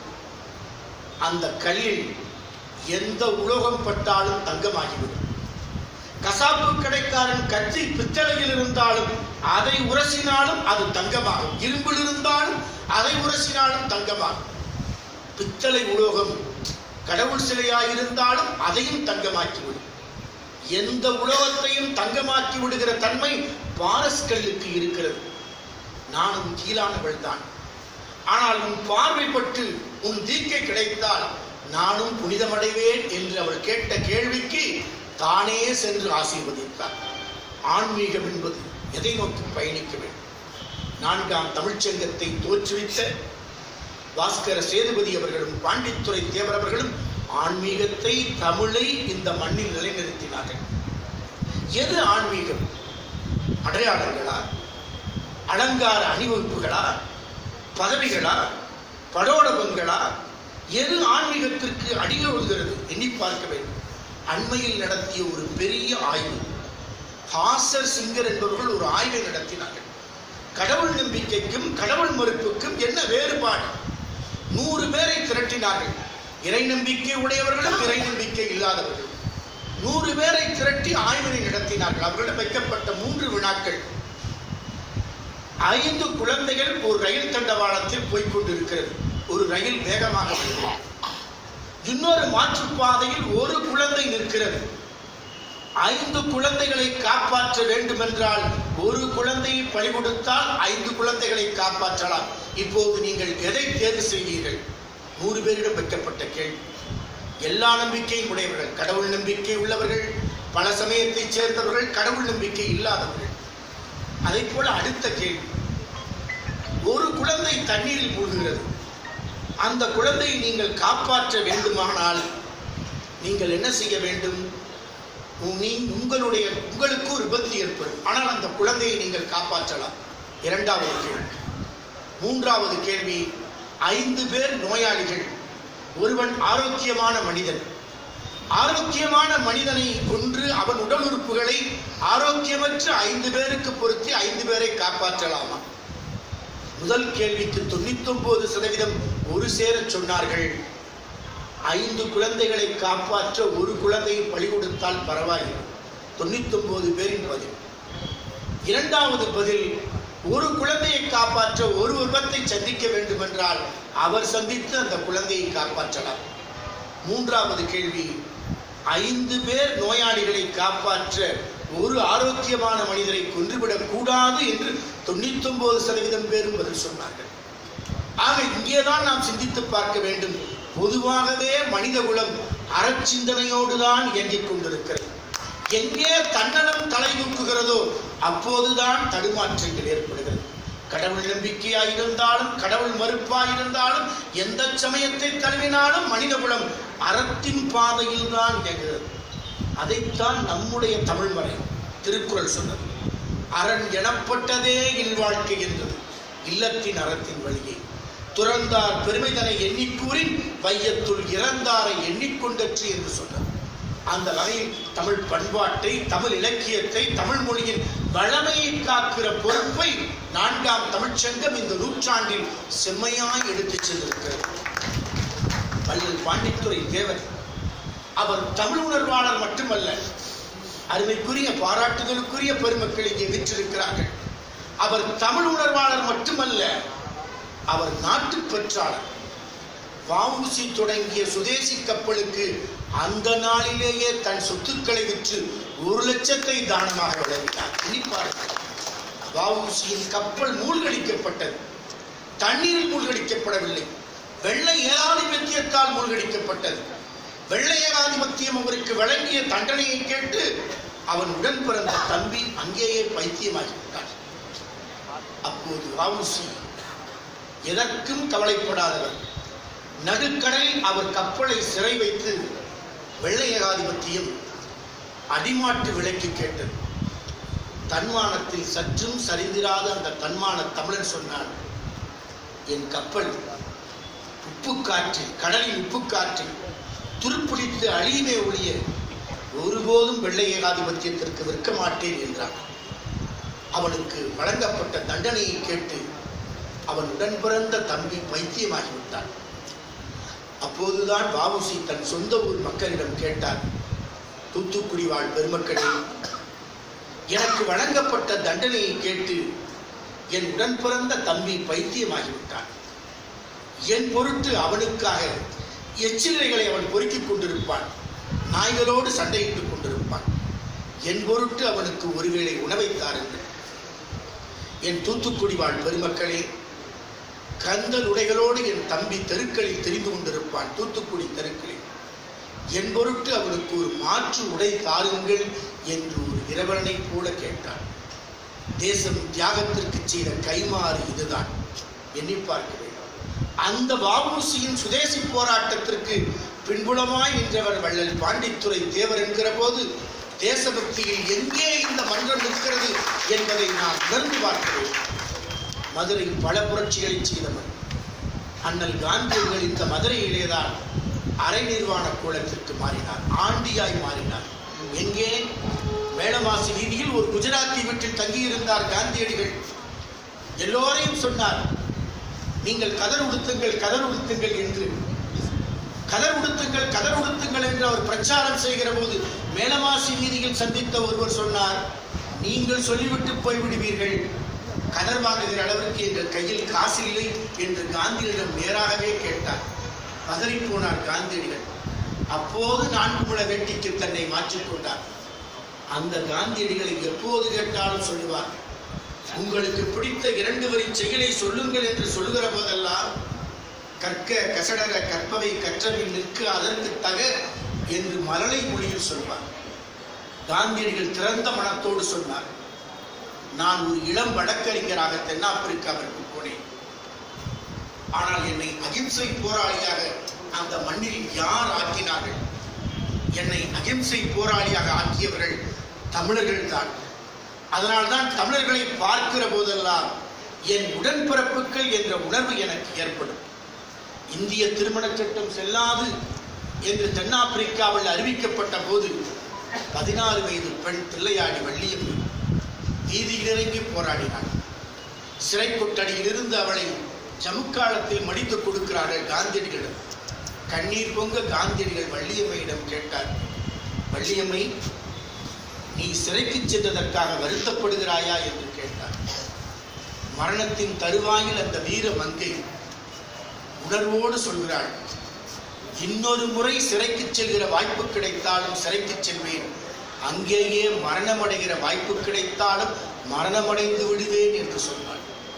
அந்த கல்லில் எந்த உலோகம் பட்டாலும் தங்கமாகிவிடும். கசாப்பு கடைக்காரன் கத்தி பித்தளையில் இருந்தாலும் அதை உரசினாலும் அது தங்கமாகும். இரும்பில் இருந்தாலும் அதை உரசினாலும் தங்கமாகும். பித்தளை உலோகம் கடவுள் சிலையாயிருந்தாலும் அதையும் தங்கமாக்கிவிடும். எந்த உலோகத்தையும் தங்கமாக்கி விடுகிற தன்மை பாரஸ் கல்லுக்கு இருக்கிறது. நானும் கீழானவள் தான். ஆனால் உன் பார்வைப்பட்டு உன் தீக்கை கிடைத்தால் நானும் புனிதமடைவேன் என்று அவள் கேட்ட கேள்விக்கு தானே சென்று ஆசீர்வதித்தார். ஆன்மீகம் என்பது எதை நோக்கி பயணிக்க வேண்டும்? 4ஆம் தமிழ்ச்சங்கத்தை தோற்றுவித்த பாஸ்கர சேதுபதி அவர்களும் பாண்டித்துரை தேவர் அவர்களும் ஆன்மீகத்தை, தமிழை இந்த மண்ணில் நிலைநிறுத்தினார்கள். எது ஆன்மீகம்? அடையாளங்களா, அலங்கார அணிவகுப்புகளா, பதவிகளா, படோடபங்களா? எது ஆன்மீகத்திற்கு அடிகொள்கிறது? எண்ணி பார்க்க வேண்டும். அண்மையில் நடத்திய ஒரு பெரிய ஆய்வு, ஹாசர் சிங்கர் என்பவர்கள் ஒரு ஆய்வை நடத்தினார்கள். கடவுள் நம்பிக்கைக்கும் கடவுள் மறுப்புக்கும் என்ன வேறுபாடு? 100 பேரை திரட்டினார்கள். இறை நம்பிக்கை உடையவர்களும் இறை நம்பிக்கை இல்லாதவர்கள் 100 பேரை திரட்டி ஆய்வினை நடத்தினார்கள். அவர்களிடம் வைக்கப்பட்ட 3 வினாக்கள். 5 குழந்தைகள் ஒரு ரயில் தண்டவாளத்தில் போய்கொண்டிருக்கிறது. ஒரு ரயில் வேகமாக வருகிறது. இன்னொரு மாற்றுப்பாதையில் ஒரு குழந்தை நிற்கிறது. 5 குழந்தைகளை காப்பாற்ற வேண்டும் என்றால் ஒரு குழந்தையை பலி கொடுத்தால் 5 குழந்தைகளை காப்பாற்றலாம். இப்போது நீங்கள் எதை தேர்வு செய்வீர்கள்? 100 பேரிடம் வைக்கப்பட்ட கேள்வி. எல்லா நம்பிக்கையும் உடையவர்கள், கடவுள் நம்பிக்கை உள்ளவர்கள், பல சமயத்தைச் சேர்ந்தவர்கள், கடவுள் நம்பிக்கை இல்லாதவர்கள். அதை போல அடுத்த கேள்வி, ஒரு குழந்தை தண்ணீரில் மூழ்கிறது. அந்த குழந்தையை நீங்கள் காப்பாற்ற வேண்டுமானால் நீங்கள் என்ன செய்ய வேண்டும்? உங்களுக்கு ஒரு விபத்து ஏற்படும், ஆனால் அந்த குழந்தையை நீங்கள் காப்பாற்றலாம். இரண்டாவது கேள்வி. மூன்றாவது கேள்வி, 5 பேர் நோயாளிகள், ஒருவன் ஆரோக்கியமான மனிதன். ஆரோக்கியமான மனிதனை கொன்று அவன் உடல் உறுப்புகளை ஆரோக்கியமற்ற 5 பேருக்கு பொருத்தி 5 பேரை காப்பாற்றலாமா? முதல் கேள்விக்கு 99% ஒரு சேர சொன்னார்கள், 5 குழந்தைகளை காப்பாற்ற ஒரு குழந்தையை பலி கொடுத்தால் பரவாயில்லை. 99 பேரின் பதில். இரண்டாவது பதில், ஒரு குழந்தையை காப்பாற்ற ஒரு விபத்தை சந்திக்க வேண்டும் என்றால் அவர் சந்தித்து அந்த குழந்தையை காப்பாற்றலாம். மூன்றாவது கேள்வி, 5 பேர் நோயாளிகளை காப்பாற்ற ஒரு ஆரோக்கியமான மனிதரை கொன்றுவிடக் கூடாது என்று 99% பேரும் பதில் சொன்னார்கள். ஆக இங்கேதான் நாம் சிந்தித்து பார்க்க வேண்டும். பொதுவாகவே மனித குலம் அறச்சிந்தனையோடுதான் இயங்கிக் கொண்டிருக்கிறது. எங்கே தன்னலம் தலை தூக்குகிறதோ அப்போதுதான் தடுமாற்றங்கள் ஏற்படுகிறது. கடவுள் நம்பிக்கையாயிருந்தாலும் கடவுள் மறுப்பாயிருந்தாலும் எந்த சமயத்தை தழுவினாலும் மனித குலம் அறத்தின் பாதையில் தான் இயங்குகிறது. அதைத்தான் நம்முடைய தமிழ்மறை திருக்குறள் சொன்னது. அரண் எனப்பட்டதே இல்வாழ்க்கை என்றது, இல்லத்தின் அறத்தின் வழியை துறந்தார் பெருமைதனை எண்ணிக்கூறின் வையத்துள் இறந்தாரை எண்ணிக்கொண்டற்று என்று சொன்னார். அந்த வகையில் தமிழ் பண்பாட்டை, தமிழ் இலக்கியத்தை, தமிழ் மொழியின் வளமையை காக்கிற பொறுப்பை 4ஆம் தமிழ்ச்சங்கம் இந்த நூற்றாண்டில் செம்மையாய் எடுத்துச் சென்றிருக்கிறது. வள்ளல் பாண்டித்துரை தேவர் அவர் தமிழ் உணர்வாளர் மட்டுமல்ல, அருமைக்குரிய பாராட்டுதலுக்குரிய பெருமக்கள் இங்கே வீற்றிருக்கிறார்கள். அவர் தமிழ் உணர்வாளர் மட்டுமல்ல, அவர் நாட்டுப்பற்றாளர். வ.உ.சி. தொடங்கிய சுதேசி கப்பலுக்கு அந்த நாளிலேயே தன் சொத்துக்களை விற்று 1 லட்சத்தை தானமாக வழங்கினார். வ.உ.சி.யின் கப்பல் மூழ்கடிக்கப்பட்டது. தண்ணீரில் மூழ்கடிக்கப்படவில்லை, வெள்ளை ஏகாதிபத்தியத்தால் மூழ்கடிக்கப்பட்டது. வெள்ளை ஏகாதிபத்தியம் அவருக்கு வழங்கிய தண்டனையை கேட்டு அவன் உடன் பிறந்த தம்பி அங்கேயே பைத்தியமாகிவிட்டார். அப்போது வ.உ.சி. எதற்கும் கவலைப்படாதவர். நடுக்கடலில் அவர் கப்பலை சிறை வைத்து வெள்ளை ஏகாதிபத்தியம் அடிமாட்டு விலைக்கு கேட்டது. தன்மானத்தில் சற்றும் சரிந்திராத அந்த தன்மான தமிழன் சொன்னான், என் கப்பல் உப்பு காற்றில், கடலின் உப்பு காற்றில் துருப்பிடித்து அழியுமே ஒழிய ஒருபோதும் வெள்ளை ஏகாதிபத்தியத்திற்கு விற்க மாட்டேன் என்றான். அவனுக்கு வழங்கப்பட்ட தண்டனையை கேட்டு அவன் உடன் பிறந்த தம்பி பைத்தியமாகிவிட்டான். அப்போதுதான் வ.உ.சி. தன் சொந்த ஊர் மக்களிடம் கேட்டார், தூத்துக்குடி வாழ் பெருமக்களே, எனக்கு வழங்கப்பட்ட தண்டனையை கேட்டு என் உடன் பிறந்த தம்பி பைத்தியமாகிவிட்டான். என் பொருட்டு அவனுக்காக எச்சிலைகளை அவன் பொறுக்கிக் கொண்டிருப்பான், நாய்களோடு சண்டையிட்டுக் கொண்டிருப்பான். என் பொருட்டு அவனுக்கு ஒருவேளை உணவை தாருங்கள். என் தூத்துக்குடி வாழ் பெருமக்களே, கந்தல் உடைகளோடு என் தம்பி தெருக்களில் தெரிந்து கொண்டிருப்பான், தூத்துக்குடி தெருக்களில். என் பொருட்டு அவனுக்கு ஒரு மாற்று உடை தாருங்கள் என்று ஒரு இரவலனை கூட கேட்டான். தேசம் தியாகத்திற்கு செய்த கைமாறு இதுதான். எண்ணி பார்க்க வேண்டும். அந்த வ.உ.சி.யின் சுதேசி போராட்டத்திற்கு பின்புலமாய் நின்றவர் வள்ளல் பாண்டித்துரை தேவர் என்கிற போது தேசபக்தியில் எங்கே இந்த மன்றம் நிற்கிறது என்பதை நாம் உணர்ந்து பார்க்கிறோம். மதுரை பல புரட்சிகளை செய்தவர் அண்ணல் காந்தியடிகள் இந்த மதுரையிலேதான் அரை நிர்வாண கோலத்திற்கு மாறினார், ஆண்டியாய் மாறினார். எங்கே? மேலமாசி வீதியில் ஒரு குஜராத்தி வீட்டில் தங்கியிருந்தார் காந்தியடிகள். எல்லோரையும் சொன்னார், நீங்கள் கதர் உடுத்துங்கள், கதர் உடுத்துங்கள் என்று. கதர் உடுத்துங்கள், கதர் உடுத்துங்கள் என்று அவர் பிரச்சாரம் செய்கிற போது மேலமாசி வீதியில் சந்தித்த ஒருவர் சொன்னார், நீங்கள் சொல்லிவிட்டு போய்விடுவீர்கள், கதர் வாங்குகிற அளவிற்கு எங்கள் கையில் காசு இல்லை என்று காந்தியிடம் நேராகவே கேட்டார். பதறி போனார் காந்தியடிகள். அப்போது 4 முழ வேட்டிக்கு தன்னை மாற்றிக்கொண்டார். அந்த காந்தியடிகளை எப்போது கேட்டாலும் சொல்லுவார், உங்களுக்கு பிடித்த 2 வரி செயலை சொல்லுங்கள் என்று சொல்லுகிற போதெல்லாம் கற்க கசடர கற்பவை கற்றவில் நிற்க அதற்கு தக என்று மழலை மொழியில் சொல்வார். காந்தியடிகள் திறந்த மனத்தோடு சொன்னார், நான் ஒரு இளம் வழக்கறிஞராக தென்னாப்பிரிக்காவிற்கு போனேன். ஆனால் என்னை அகிம்சை போராளியாக அந்த மண்ணில் யார் ஆக்கினார்கள்? என்னை அகிம்சை போராளியாக ஆக்கியவர்கள் தமிழர்கள் தான். அதனால்தான் தமிழர்களை பார்க்கிற போதெல்லாம் என் உடன்பிறப்புகள் என்ற உணர்வு எனக்கு ஏற்படும். இந்திய திருமண சட்டம் செல்லாது என்று தென்னாப்பிரிக்காவில் அறிவிக்கப்பட்ட போது 14 வயது பெண் தில்லையாடி வள்ளியம்மை வீதியில் இறங்கி போராடினாள். சிறை கொட்டடியிலிருந்து அவளை ஜமுக்காலத்தில் மடித்துக் கொடுக்கிறார்கள் காந்தியடிகளிடம். கண்ணீர் பொங்க காந்தியடிகள் வள்ளியம்மையிடம் கேட்டார், வள்ளியம்மை, நீ சிறைக்கு சென்றதற்காக வருத்தப்படுகிறாயா என்று கேட்டார். மரணத்தின் தருவாயில் அந்த வீர மங்கை உணர்வோடு சொல்கிறாள், இன்னொரு முறை சிறைக்கு செல்கிற வாய்ப்பு கிடைத்தாலும் சிறைக்கு செல்வேன், அங்கேயே மரணமடைகிற வாய்ப்பு கிடைத்தாலும் மரணமடைந்து விடுவேன் என்று சொன்னாள்.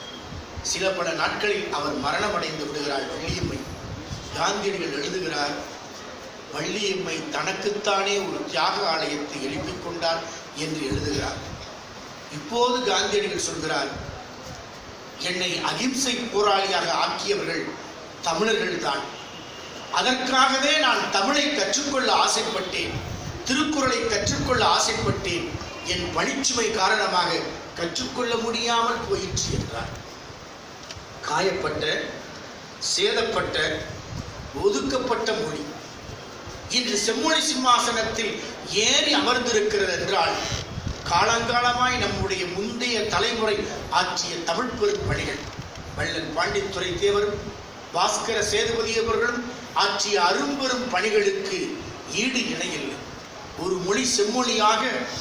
சில பல நாட்களில் அவர் மரணமடைந்து விடுகிறாள் வள்ளியம்மை. காந்தியடிகள் எழுதுகிறார், வள்ளியம்மை தனக்குத்தானே ஒரு தியாக ஆலயத்தை எழுப்பிக் கொண்டார் என்று எழுதுகிறார். இப்போது காந்தியடிகள் சொல்கிறார், என்னை அகிம்சை போராளியாக ஆக்கியவர்கள் தமிழர்கள் தான். அதற்காகவே நான் தமிழை கற்றுக்கொள்ள ஆசைப்பட்டேன், திருக்குறளை கற்றுக்கொள்ள ஆசைப்பட்டேன். என் பணிச்சுமை காரணமாக கற்றுக்கொள்ள முடியாமல் போயிற்று என்றார். காயப்பட்ட, சேதப்பட்ட, ஒதுக்கப்பட்ட மொழி இன்று செம்மொழி சிம்மாசனத்தில் ஏறி அமர்ந்திருக்கிறது என்றால் காலங்காலமாய் நம்முடைய முந்தைய தலைமுறை ஆற்றிய தமிழ் பெரும் பணிகள், வள்ளல் பாண்டித்துரை தேவரும் பாஸ்கர சேதுபதி அவர்களும் ஆற்றிய அரும்பெரும் பணிகளுக்கு ஈடு இணையில்லை. ஒரு மொழி செம்மொழியாக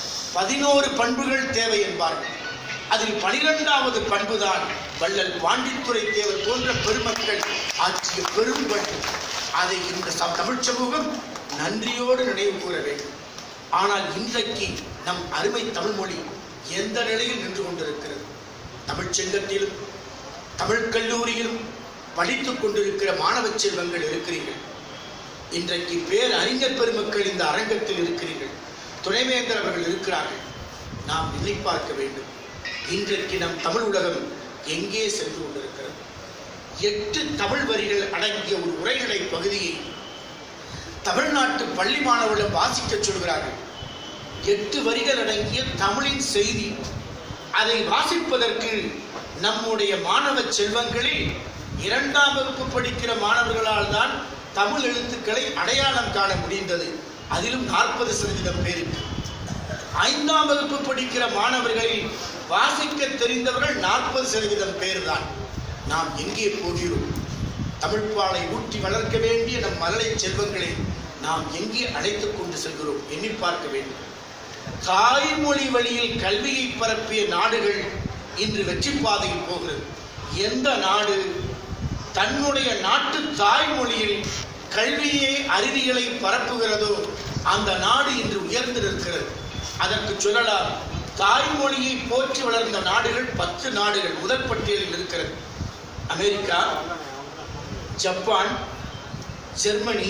11 பண்புகள் தேவை என்பார்கள். அதில் 12வது பண்புதான் வள்ளல் பாண்டித்துரை தேவர் போன்ற பெருமக்கள் ஆற்றிய பெரும் பண்பு. அதை இந்த தமிழ் சமூகம் நன்றியோடு நினைவு கூற வேண்டும். ஆனால் இன்றைக்கு நம் அருமை தமிழ் மொழி எந்த நிலையில் நின்று கொண்டிருக்கிறது? தமிழ்ச்சங்கத்திலும் தமிழ் கல்லூரியிலும் படித்துக் கொண்டிருக்கிற மாணவ செல்வங்கள் இருக்கிறீர்கள். இன்றைக்கு பேரறிஞர் பெருமக்கள் இந்த அரங்கத்தில் இருக்கிறீர்கள். துணைவேந்தர் அவர்கள் இருக்கிறார்கள். நாம் நினை பார்க்க வேண்டும், இன்றைக்கு நம் தமிழ் உலகம் எங்கே சென்று கொண்டிருக்கிறது? 8 தமிழ் வரிகள் அடங்கிய ஒரு உரைநடை பகுதியை தமிழ்நாட்டு பள்ளி மாணவர்களிடம் வாசிக்க சொல்கிறார்கள். 8 வரிகள் அடங்கிய தமிழின் செய்தி. அதை வாசிப்பதற்கு நம்முடைய மாணவ செல்வங்களில் 2ஆம் வகுப்பு படிக்கிற மாணவர்களால் தான் தமிழ் எழுத்துக்களை அடையாளம் காண முடிந்தது. அதிலும் 40% பேருக்கு. 5ஆம் வகுப்பு படிக்கிற மாணவர்களில் வாசிக்க தெரிந்தவர்கள் 40% பேர் தான். நாம் எங்கே போகிறோம்? தமிழ்ப்பாலை ஊட்டி வளர்க்க வேண்டிய நம் மழலை செல்வங்களை நாம் எங்கே அழைத்துக் கொண்டு செல்கிறோம்? எண்ணி பார்க்க வேண்டும். தாய்மொழி வழியில் கல்வியை பரப்பிய நாடுகள் இன்று வெற்றி பாதையில் போகிறது. எந்த நாடு தன்னுடைய நாட்டு தாய்மொழியில் கல்வியை அறிவியலை பரப்புகிறதோ அந்த நாடு இன்று உயர்ந்து நிற்கிறது. அதற்கு சொல்லலாம், தாய்மொழியை போற்றி வளர்ந்த நாடுகள் 10 நாடுகள் முதல் பட்டியலில் இருக்கிறது. America, Japan, Germany,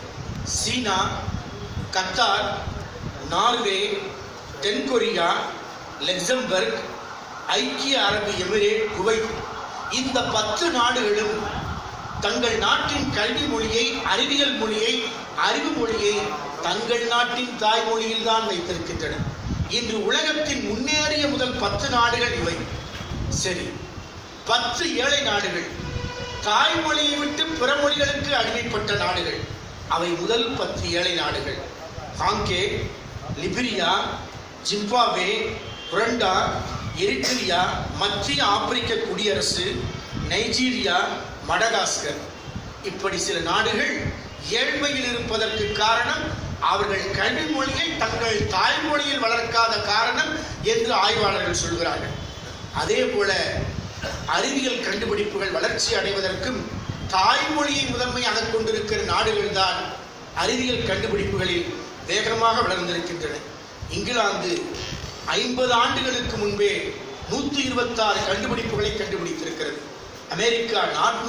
China, Qatar, Norway, தென்கொரியா, லக்சம்பர்க், ஐக்கிய அரபு எமிரேட், குவைத். இந்த 10 நாடுகளும் தங்கள் நாட்டின் கல்வி மொழியை, அறிவியல் மொழியை, அறிவு மொழியை தங்கள் நாட்டின் தாய்மொழியில் தான் வைத்திருக்கின்றன. இன்று உலகத்தின் முன்னேறிய முதல் 10 நாடுகள் இவை. சரி, 10 ஏழை நாடுகள், தாய்மொழியை விட்டு பிற மொழிகளுக்கு அடிமைப்பட்ட நாடுகள். அவை முதல் 10 ஏழை நாடுகள்: காங்கே, லிபிரியா, ஜிம்பாப்வே, புரண்டா, எரிட்ரியா, மத்திய ஆப்பிரிக்க குடியரசு, நைஜீரியா, மடகாஸ்கர். இப்படி சில நாடுகள் ஏழ்மையில் இருப்பதற்கு காரணம் அவர்கள் கல்வி மொழியை தங்கள் தாய்மொழியில் வளர்க்காத காரணம் என்று ஆய்வாளர்கள் சொல்கிறார்கள். அதே போல அறிவியல் கண்டுபிடிப்புகள் வளர்ச்சி அடைவதற்கும் தாய்மொழியை முதன்மையாக கொண்டிருக்கிற நாடுகள் தான் அறிவியல் கண்டுபிடிப்புகளில் வேகமாக வளர்ந்திருக்கின்றன. இங்கிலாந்து 50 ஆண்டுகளுக்கு முன்பே 126 கண்டுபிடிப்புகளை கண்டுபிடித்திருக்கிறது. அமெரிக்கா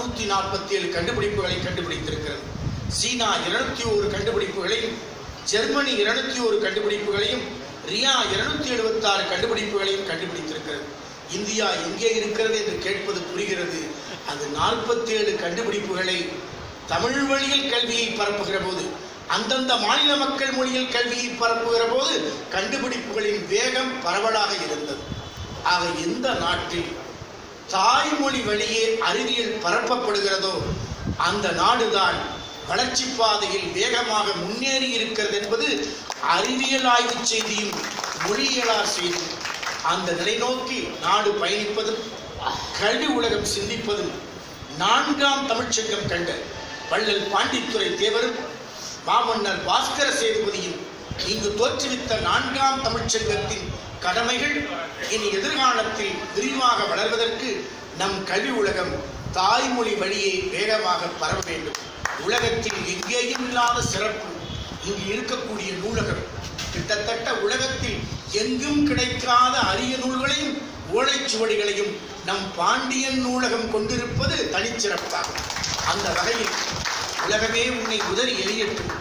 447 கண்டுபிடிப்புகளை கண்டுபிடித்திருக்கிறது. சீனா 201 கண்டுபிடிப்புகளையும், ஜெர்மனி 201 கண்டுபிடிப்புகளையும், ரியா 276 கண்டுபிடிப்புகளையும் கண்டுபிடித்திருக்கிறது. இந்தியா எங்கே இருக்கிறது என்று கேட்பது புரிகிறது. அந்த 47 கண்டுபிடிப்புகளை தமிழ் வழியில் கல்வியை பரப்புகிற போது, அந்தந்த மாநில மக்கள் மொழியில் கல்வியை பரப்புகிற போது கண்டுபிடிப்புகளின் வேகம் பரவலாக இருந்தது. ஆக எந்த நாட்டில் தாய்மொழி வழியே அறிவியல் பரப்பப்படுகிறதோ அந்த நாடுதான் வளர்ச்சி பாதையில் வேகமாக முன்னேறி இருக்கிறது என்பது அறிவியல் ஆய்வு செய்தியும் மொழியியலார் செய்தியும். அந்த நிலை நோக்கி நாடு பயணிப்பதும் கல்வி உலகம் சிந்திப்பதும் 4ஆம் தமிழ்ச்சங்கம் கண்ட வள்ளல் பாண்டித்துரை தேவரும் மாமன்னர் பாஸ்கர சேதுபதியும் இங்கு தோற்றுவித்த 4ஆம் தமிழ்ச்சங்கத்தின் கடமைகள் இனி எதிர்காலத்தில் விரிவாக வளர்வதற்கு நம் கல்வி உலகம் தாய்மொழி வழியே வேகமாக பரவ வேண்டும். உலகத்தில் எங்கேயும் இல்லாத சிறப்பு இங்கு இருக்கக்கூடிய நூலகம். கிட்டத்தட்ட உலகத்தில் எங்கும் கிடைக்காத அரிய நூல்களையும் ஓலைச்சுவடிகளையும் நம் பாண்டியன் நூலகம் கொண்டிருப்பது தனிச்சிறப்பாகும். அந்த வகையில் உலகமே உன்னை உதறி எரியட்டும்,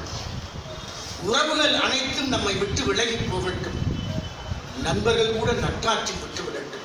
உறவுகள் அனைத்தும் நம்மை விட்டு விலகி போகட்டும், நண்பர்கள் கூட நட்டாற்றி விட்டு விடட்டும்.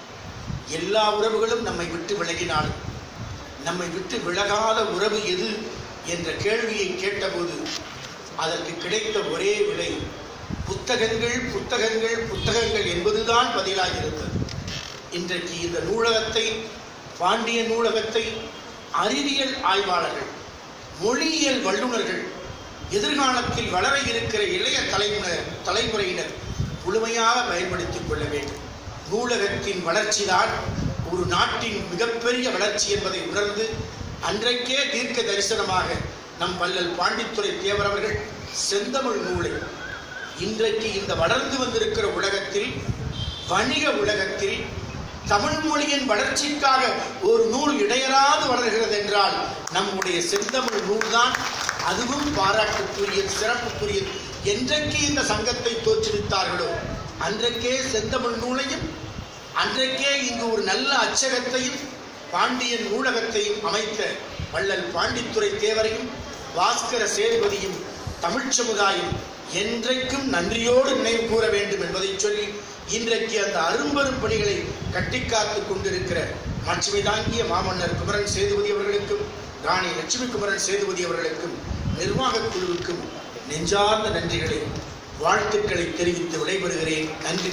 எல்லா உறவுகளும் நம்மை விட்டு விலகினாலும் நம்மை விட்டு விலகாத உறவு எது என்ற கேள்வியை கேட்டபோது அதற்கு கிடைத்த ஒரே விடை புத்தகங்கள் புத்தகங்கள் புத்தகங்கள் என்பதுதான் பதிலாக இருந்தது. இன்றைக்கு இந்த நூலகத்தை, பாண்டிய நூலகத்தை அறிவியல் ஆய்வாளர்கள், மொழியியல் வல்லுநர்கள், எதிர்காலத்தில் வளர இருக்கிற இளைய தலைமுறையினர் முழுமையாக பயன்படுத்திக் கொள்ள வேண்டும். நூலகத்தின் வளர்ச்சிதான் ஒரு நாட்டின் மிகப்பெரிய வளர்ச்சி என்பதை உணர்ந்து அன்றைக்கே தீர்க்க தரிசனமாக நம் வள்ளல் பாண்டித்துரை தேவர் அவர்கள் செந்தமிழ் நூலை இன்றைக்கு இந்த வளர்ந்து வந்திருக்கிற உலகத்தில், வணிக உலகத்தில் தமிழ் மொழியின் வளர்ச்சிக்காக ஒரு நூல் இடையராது வளர்கிறது என்றால் நம்முடைய செந்தமிழ் நூல்தான். அதுவும் பாராட்டுக்குரிய, சிறப்புக்குரிய. என்றைக்கு இந்த சங்கத்தை தோற்றுவித்தார்களோ அன்றைக்கே செந்தமிழ் நூலையும், அன்றைக்கே இங்கு ஒரு நல்ல அச்சகத்தையும் பாண்டியன் நூலகத்தையும் அமைத்த வள்ளல் பாண்டித்துரை தேவரையும் பாஸ்கர சேதுபதியும் தமிழ் சமுதாயம் என்றைக்கும் நன்றியோடு நினைவு கூற வேண்டும் என்பதை சொல்லி இன்றைக்கு அந்த அரும்பெரும் பணிகளை கட்டிக்காத்துக் கொண்டிருக்கிற மாட்சிமை தாங்கிய மாமன்னர் குமரன் சேதுபதி அவர்களுக்கும், ராணி லட்சுமி குமரன் சேதுபதி அவர்களுக்கும், நிர்வாக குழுவுக்கும் நெஞ்சார்ந்த நன்றிகளை, வாழ்த்துக்களை தெரிவித்து விடைபெறுகிறேன். நன்றி.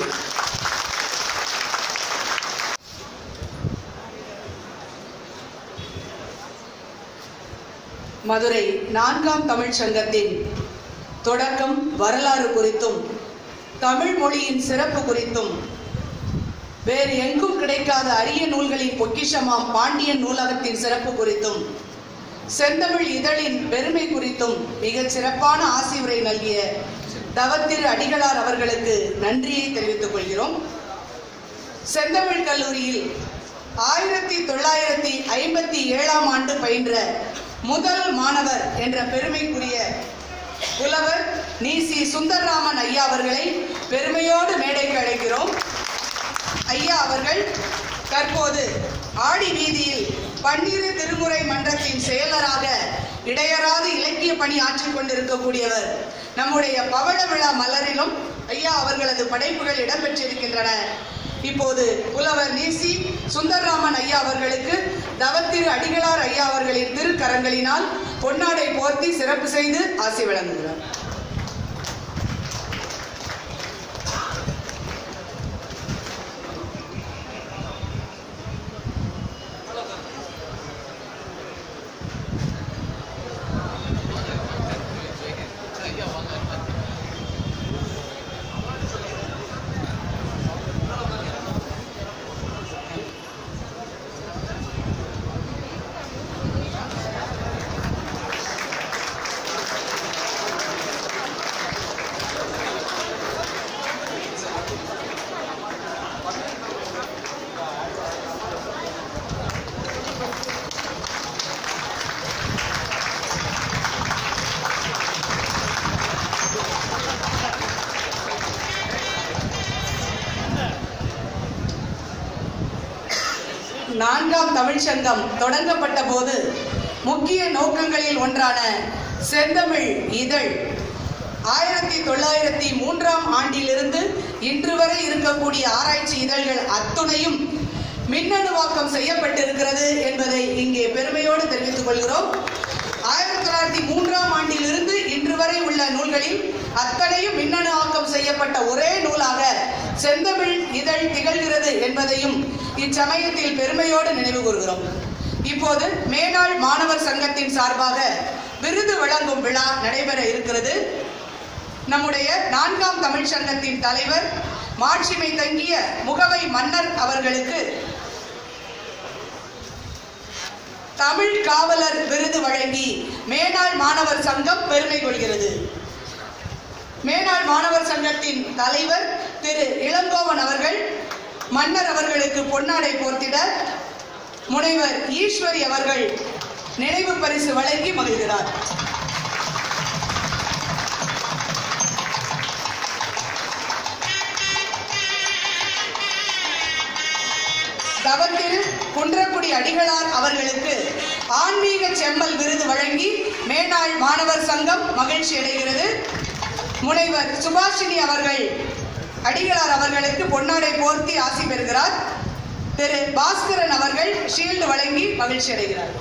மதுரை 4ஆம் தமிழ்ச்சங்கத்தின் தொடக்கம், வரலாறு குறித்தும் தமிழ் மொழியின் சிறப்பு குறித்தும் வேறு எங்கும் கிடைக்காத அரிய நூல்களின் பொக்கிஷமாம் பாண்டியன் நூலகத்தின் சிறப்பு குறித்தும் செந்தமிழ் இதழின் பெருமை குறித்தும் மிகச் சிறப்பான ஆசியுரை நல்கிய தவத்திரு அடிகளார் அவர்களுக்கு நன்றியை தெரிவித்துக் கொள்கிறோம். செந்தமிழ் கல்லூரியில் 1957ஆம் ஆண்டு பயின்ற முதல் மாணவர் என்ற பெருமைக்குரிய புலவர் நீசி சுந்தரராமன் ஐயா அவர்களை பெருமையோடு மேடைக்கு அழைக்கிறோம். ஐயா அவர்கள் தற்போது ஆடி வீதியில் பன்னிரு திருமுறை மன்றத்தின் செயலராக இடையராது இலக்கிய பணி ஆற்றிக் கொண்டிருக்கக்கூடியவர். நம்முடைய பவள விழா மலரிலும் ஐயா அவர்களது படைப்புகள் இடம்பெற்றிருக்கின்றன. இப்போது புலவர் நீசி சுந்தரராமன் ஐயா அவர்களுக்கு தவத்திரு அடிகளார் ஐயா அவர்களின் திருக்கரங்களினால் பொன்னாடை போர்த்தி சிறப்பு செய்து ஆசி வழங்குகிறார். 4ஆம் தமிழ்ச்சங்கம் தொடங்கப்பட்ட போது முக்கிய நோக்கங்களில் ஒன்றான செந்தமிழ் இதழ் 1903ஆம் ஆண்டிலிருந்து இன்று வரை இருக்கக்கூடிய ஆராய்ச்சி இதழ்கள் அத்துணையும் மின்னணுவாக்கம் செய்யப்பட்டிருக்கிறது என்பதை இங்கே பெருமையோடு தெரிவித்துக் கொள்கிறோம். 1903ஆம் ஆண்டிலிருந்து இன்று வரை உள்ள நூல்களில் அத்தனையும் மின்னணு ஆக்கம் செய்யப்பட்ட ஒரே நூலாக செந்தமிழ் இதழ் திகழ்கிறது என்பதையும் இச்சமயத்தில் பெருமையோடு நினைவு கூறுகிறோம். இப்போது மேனாள் மாணவர் சங்கத்தின் சார்பாக விருது வழங்கும் விழா நடைபெற இருக்கிறது. நம்முடைய 4ஆம் தமிழ்ச்சங்கத்தின் தலைவர் மாட்சிமை தங்கிய முகவை மன்னர் அவர்களுக்கு தமிழ் காவலர் விருது வழங்கி மேனாள் மாணவர் சங்கம் பெருமை கொள்கிறது. மேனாள் மாணவர் சங்கத்தின் தலைவர் திரு இளங்கோவன் அவர்கள் மன்னர் அவர்களுக்கு பொன்னாடை போர்த்திட முனைவர் ஈஸ்வரி அவர்கள் நினைவு பரிசு வழங்கி மகிழ்கிறார். தவத்திரு குன்றக்குடி அடிகளார் அவர்களுக்கு ஆன்மீக செம்மல் விருது வழங்கி மேனாள் மாணவர் சங்கம் மகிழ்ச்சி அடைகிறது. முனைவர் சுபாஷினி அவர்கள் அடிகளார் அவர்களுக்கு பொன்னாடை போர்த்தி ஆசி பெறுகிறார். திரு பாஸ்கரன் அவர்கள் ஷீல்டு வழங்கி மகிழ்ச்சி அடைகிறார்.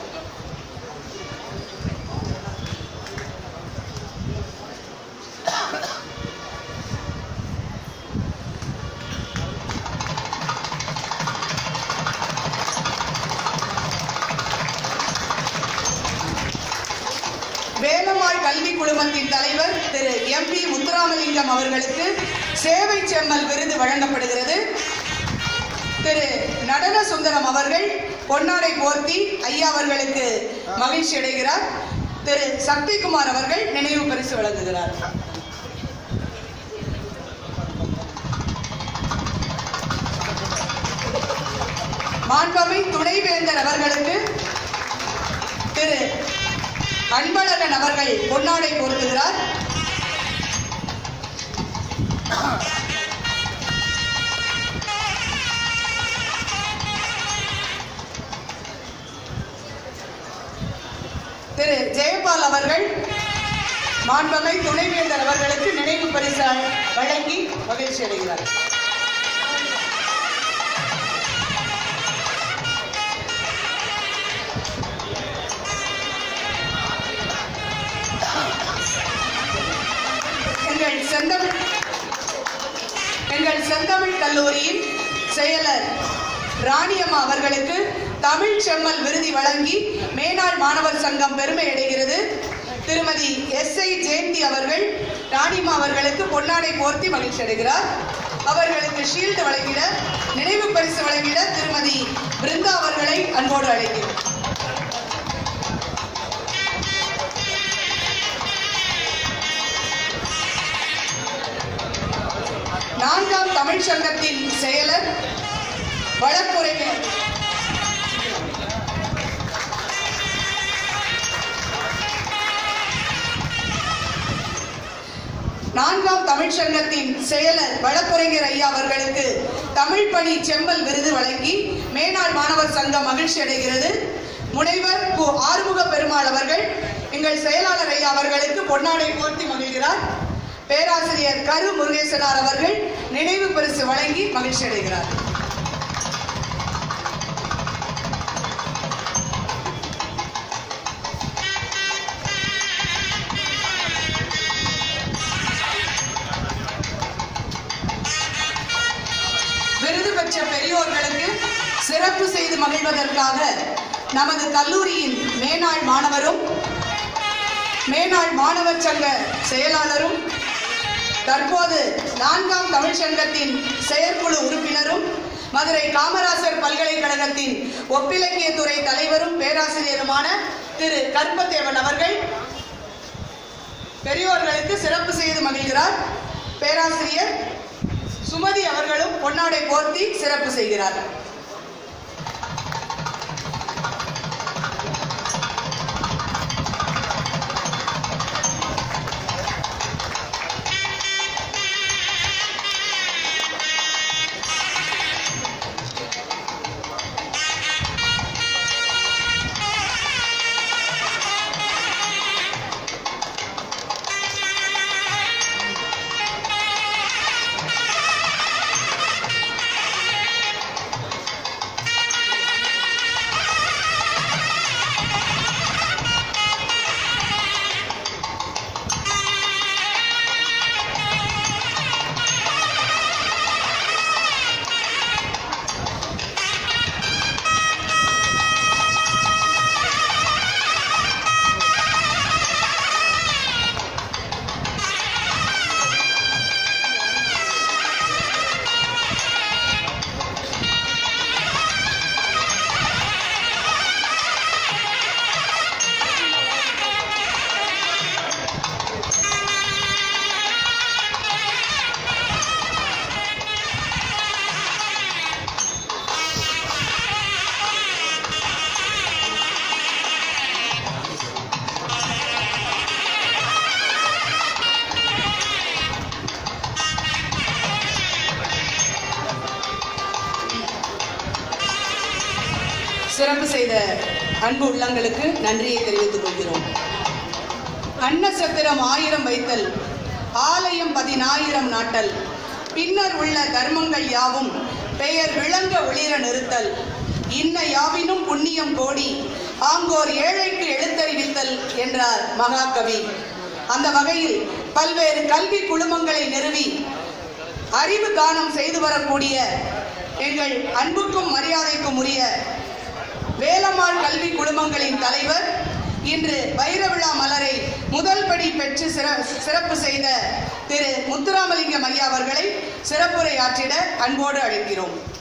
வேலம்மாள் கல்வி குழுமத்தின் தலைவர் திரு MP முத்துராமலிங்கம் அவர்களுக்கு சேவை செம்மல் விருது வழங்கப்படுகிறது. திரு நடன சுந்தரம் அவர்கள் பொன்னாடை போர்த்தி ஐயா அவர்களுக்கு மகிழ்ச்சி அடைகிறார். திரு சக்திகுமார் அவர்கள் நினைவு பரிசு வழங்குகிறார். மாண்புமிகு துணைவேந்தர் அவர்களுக்கு திரு அன்பழகன் அவர்கள் பொன்னாடை போர்த்துகிறார். திரு ஜெயபால் அவர்கள் மாண்புமிகு துணைவேந்தர் அவர்களுக்கு நினைவு பரிசு வழங்கி மகிழ்ச்சி அடைகிறார். எங்கள் செந்தமிழ் கல்லூரியின் செயலர் ராணியம்மா அவர்களுக்கு தமிழ் செம்மல் விருது வழங்கி மேனாள் மாணவர் சங்கம் பெருமை அடைகிறது. திருமதி SI ஜெயந்தி அவர்கள் ராணியம்மா அவர்களுக்கு பொன்னாடை போர்த்தி மகிழ்ச்சி அடைகிறார். அவர்களுக்கு ஷீல்டு வழங்கிட நினைவு பரிசு வழங்கிட திருமதி பிருந்தா அவர்களை அன்போடு அழைக்கிறோம். நான்காம் தமிழ் சங்கத்தின் செயலர் வழக்குரைஞர் ஐயா அவர்களுக்கு தமிழ் பணி செம்மல் விருது வழங்கி மேனாள் மாணவர் சங்கம் மகிழ்ச்சி அடைகிறது. முனைவர் கு ஆறுமுக பெருமாள் அவர்கள் எங்கள் செயலாளர் ஐயா அவர்களுக்கு பொன்னாடை போர்த்தி மகிழ்கிறார். பேராசிரியர் கரு முருகேசனார் அவர்கள் நினைவு பரிசு வழங்கி மகிழ்ச்சி அடைகிறார். விருது பெற்ற பெரியோர்களுக்கு சிறப்பு செய்து மகிழ்வதற்காக நமது கல்லூரியின் மேனாள் மாணவரும் மேனாள் மாணவர் சங்க செயலாளரும் தற்போது 4ஆம் தமிழ் சங்கத்தின் செயற்குழு உறுப்பினரும் மதுரை காமராசர் பல்கலைக்கழகத்தின் ஒப்பிலக்கியத்துறை தலைவரும் பேராசிரியருமான திரு கற்பதேவன் அவர்கள் பெரியோர்களுக்கு சிறப்பு செய்து மகிழ்கிறார். பேராசிரியர் சுமதி அவர்களும் பொன்னாடை போர்த்தி சிறப்பு செய்கிறார். சிறப்பு செய்த அன்பு உள்ளங்களுக்கு நன்றியை தெரிவித்துக் கொள்கிறோம். அன்னசத்திரம் 1000 வைத்தல், ஆலயம் 10,000 நாட்டல், பின்னர் உள்ள தர்மங்கள் யாவும் பெயர் விளங்க ஒளிர நிறுத்தல், இன்ன யாவினும் புண்ணியம் கோடி ஆங்கோர் ஏழைக்கு எழுத்தறிவித்தல் என்றார் மகாகவி. அந்த வகையில் பல்வேறு கல்வி குழுமங்களை நிறுவி அறிவு தானம் செய்து வரக்கூடிய எங்கள் அன்புக்கும் மரியாதைக்கும் உரிய வேலம்மாள் கல்வி குழுமங்களின் தலைவர், இன்று வைர விழா மலரை முதல் படி பெற்று சிறப்பு செய்த திரு முத்துராமலிங்கம் ஐயா அவர்களை சிறப்புரை ஆற்றிட அன்போடு அழைக்கிறோம்.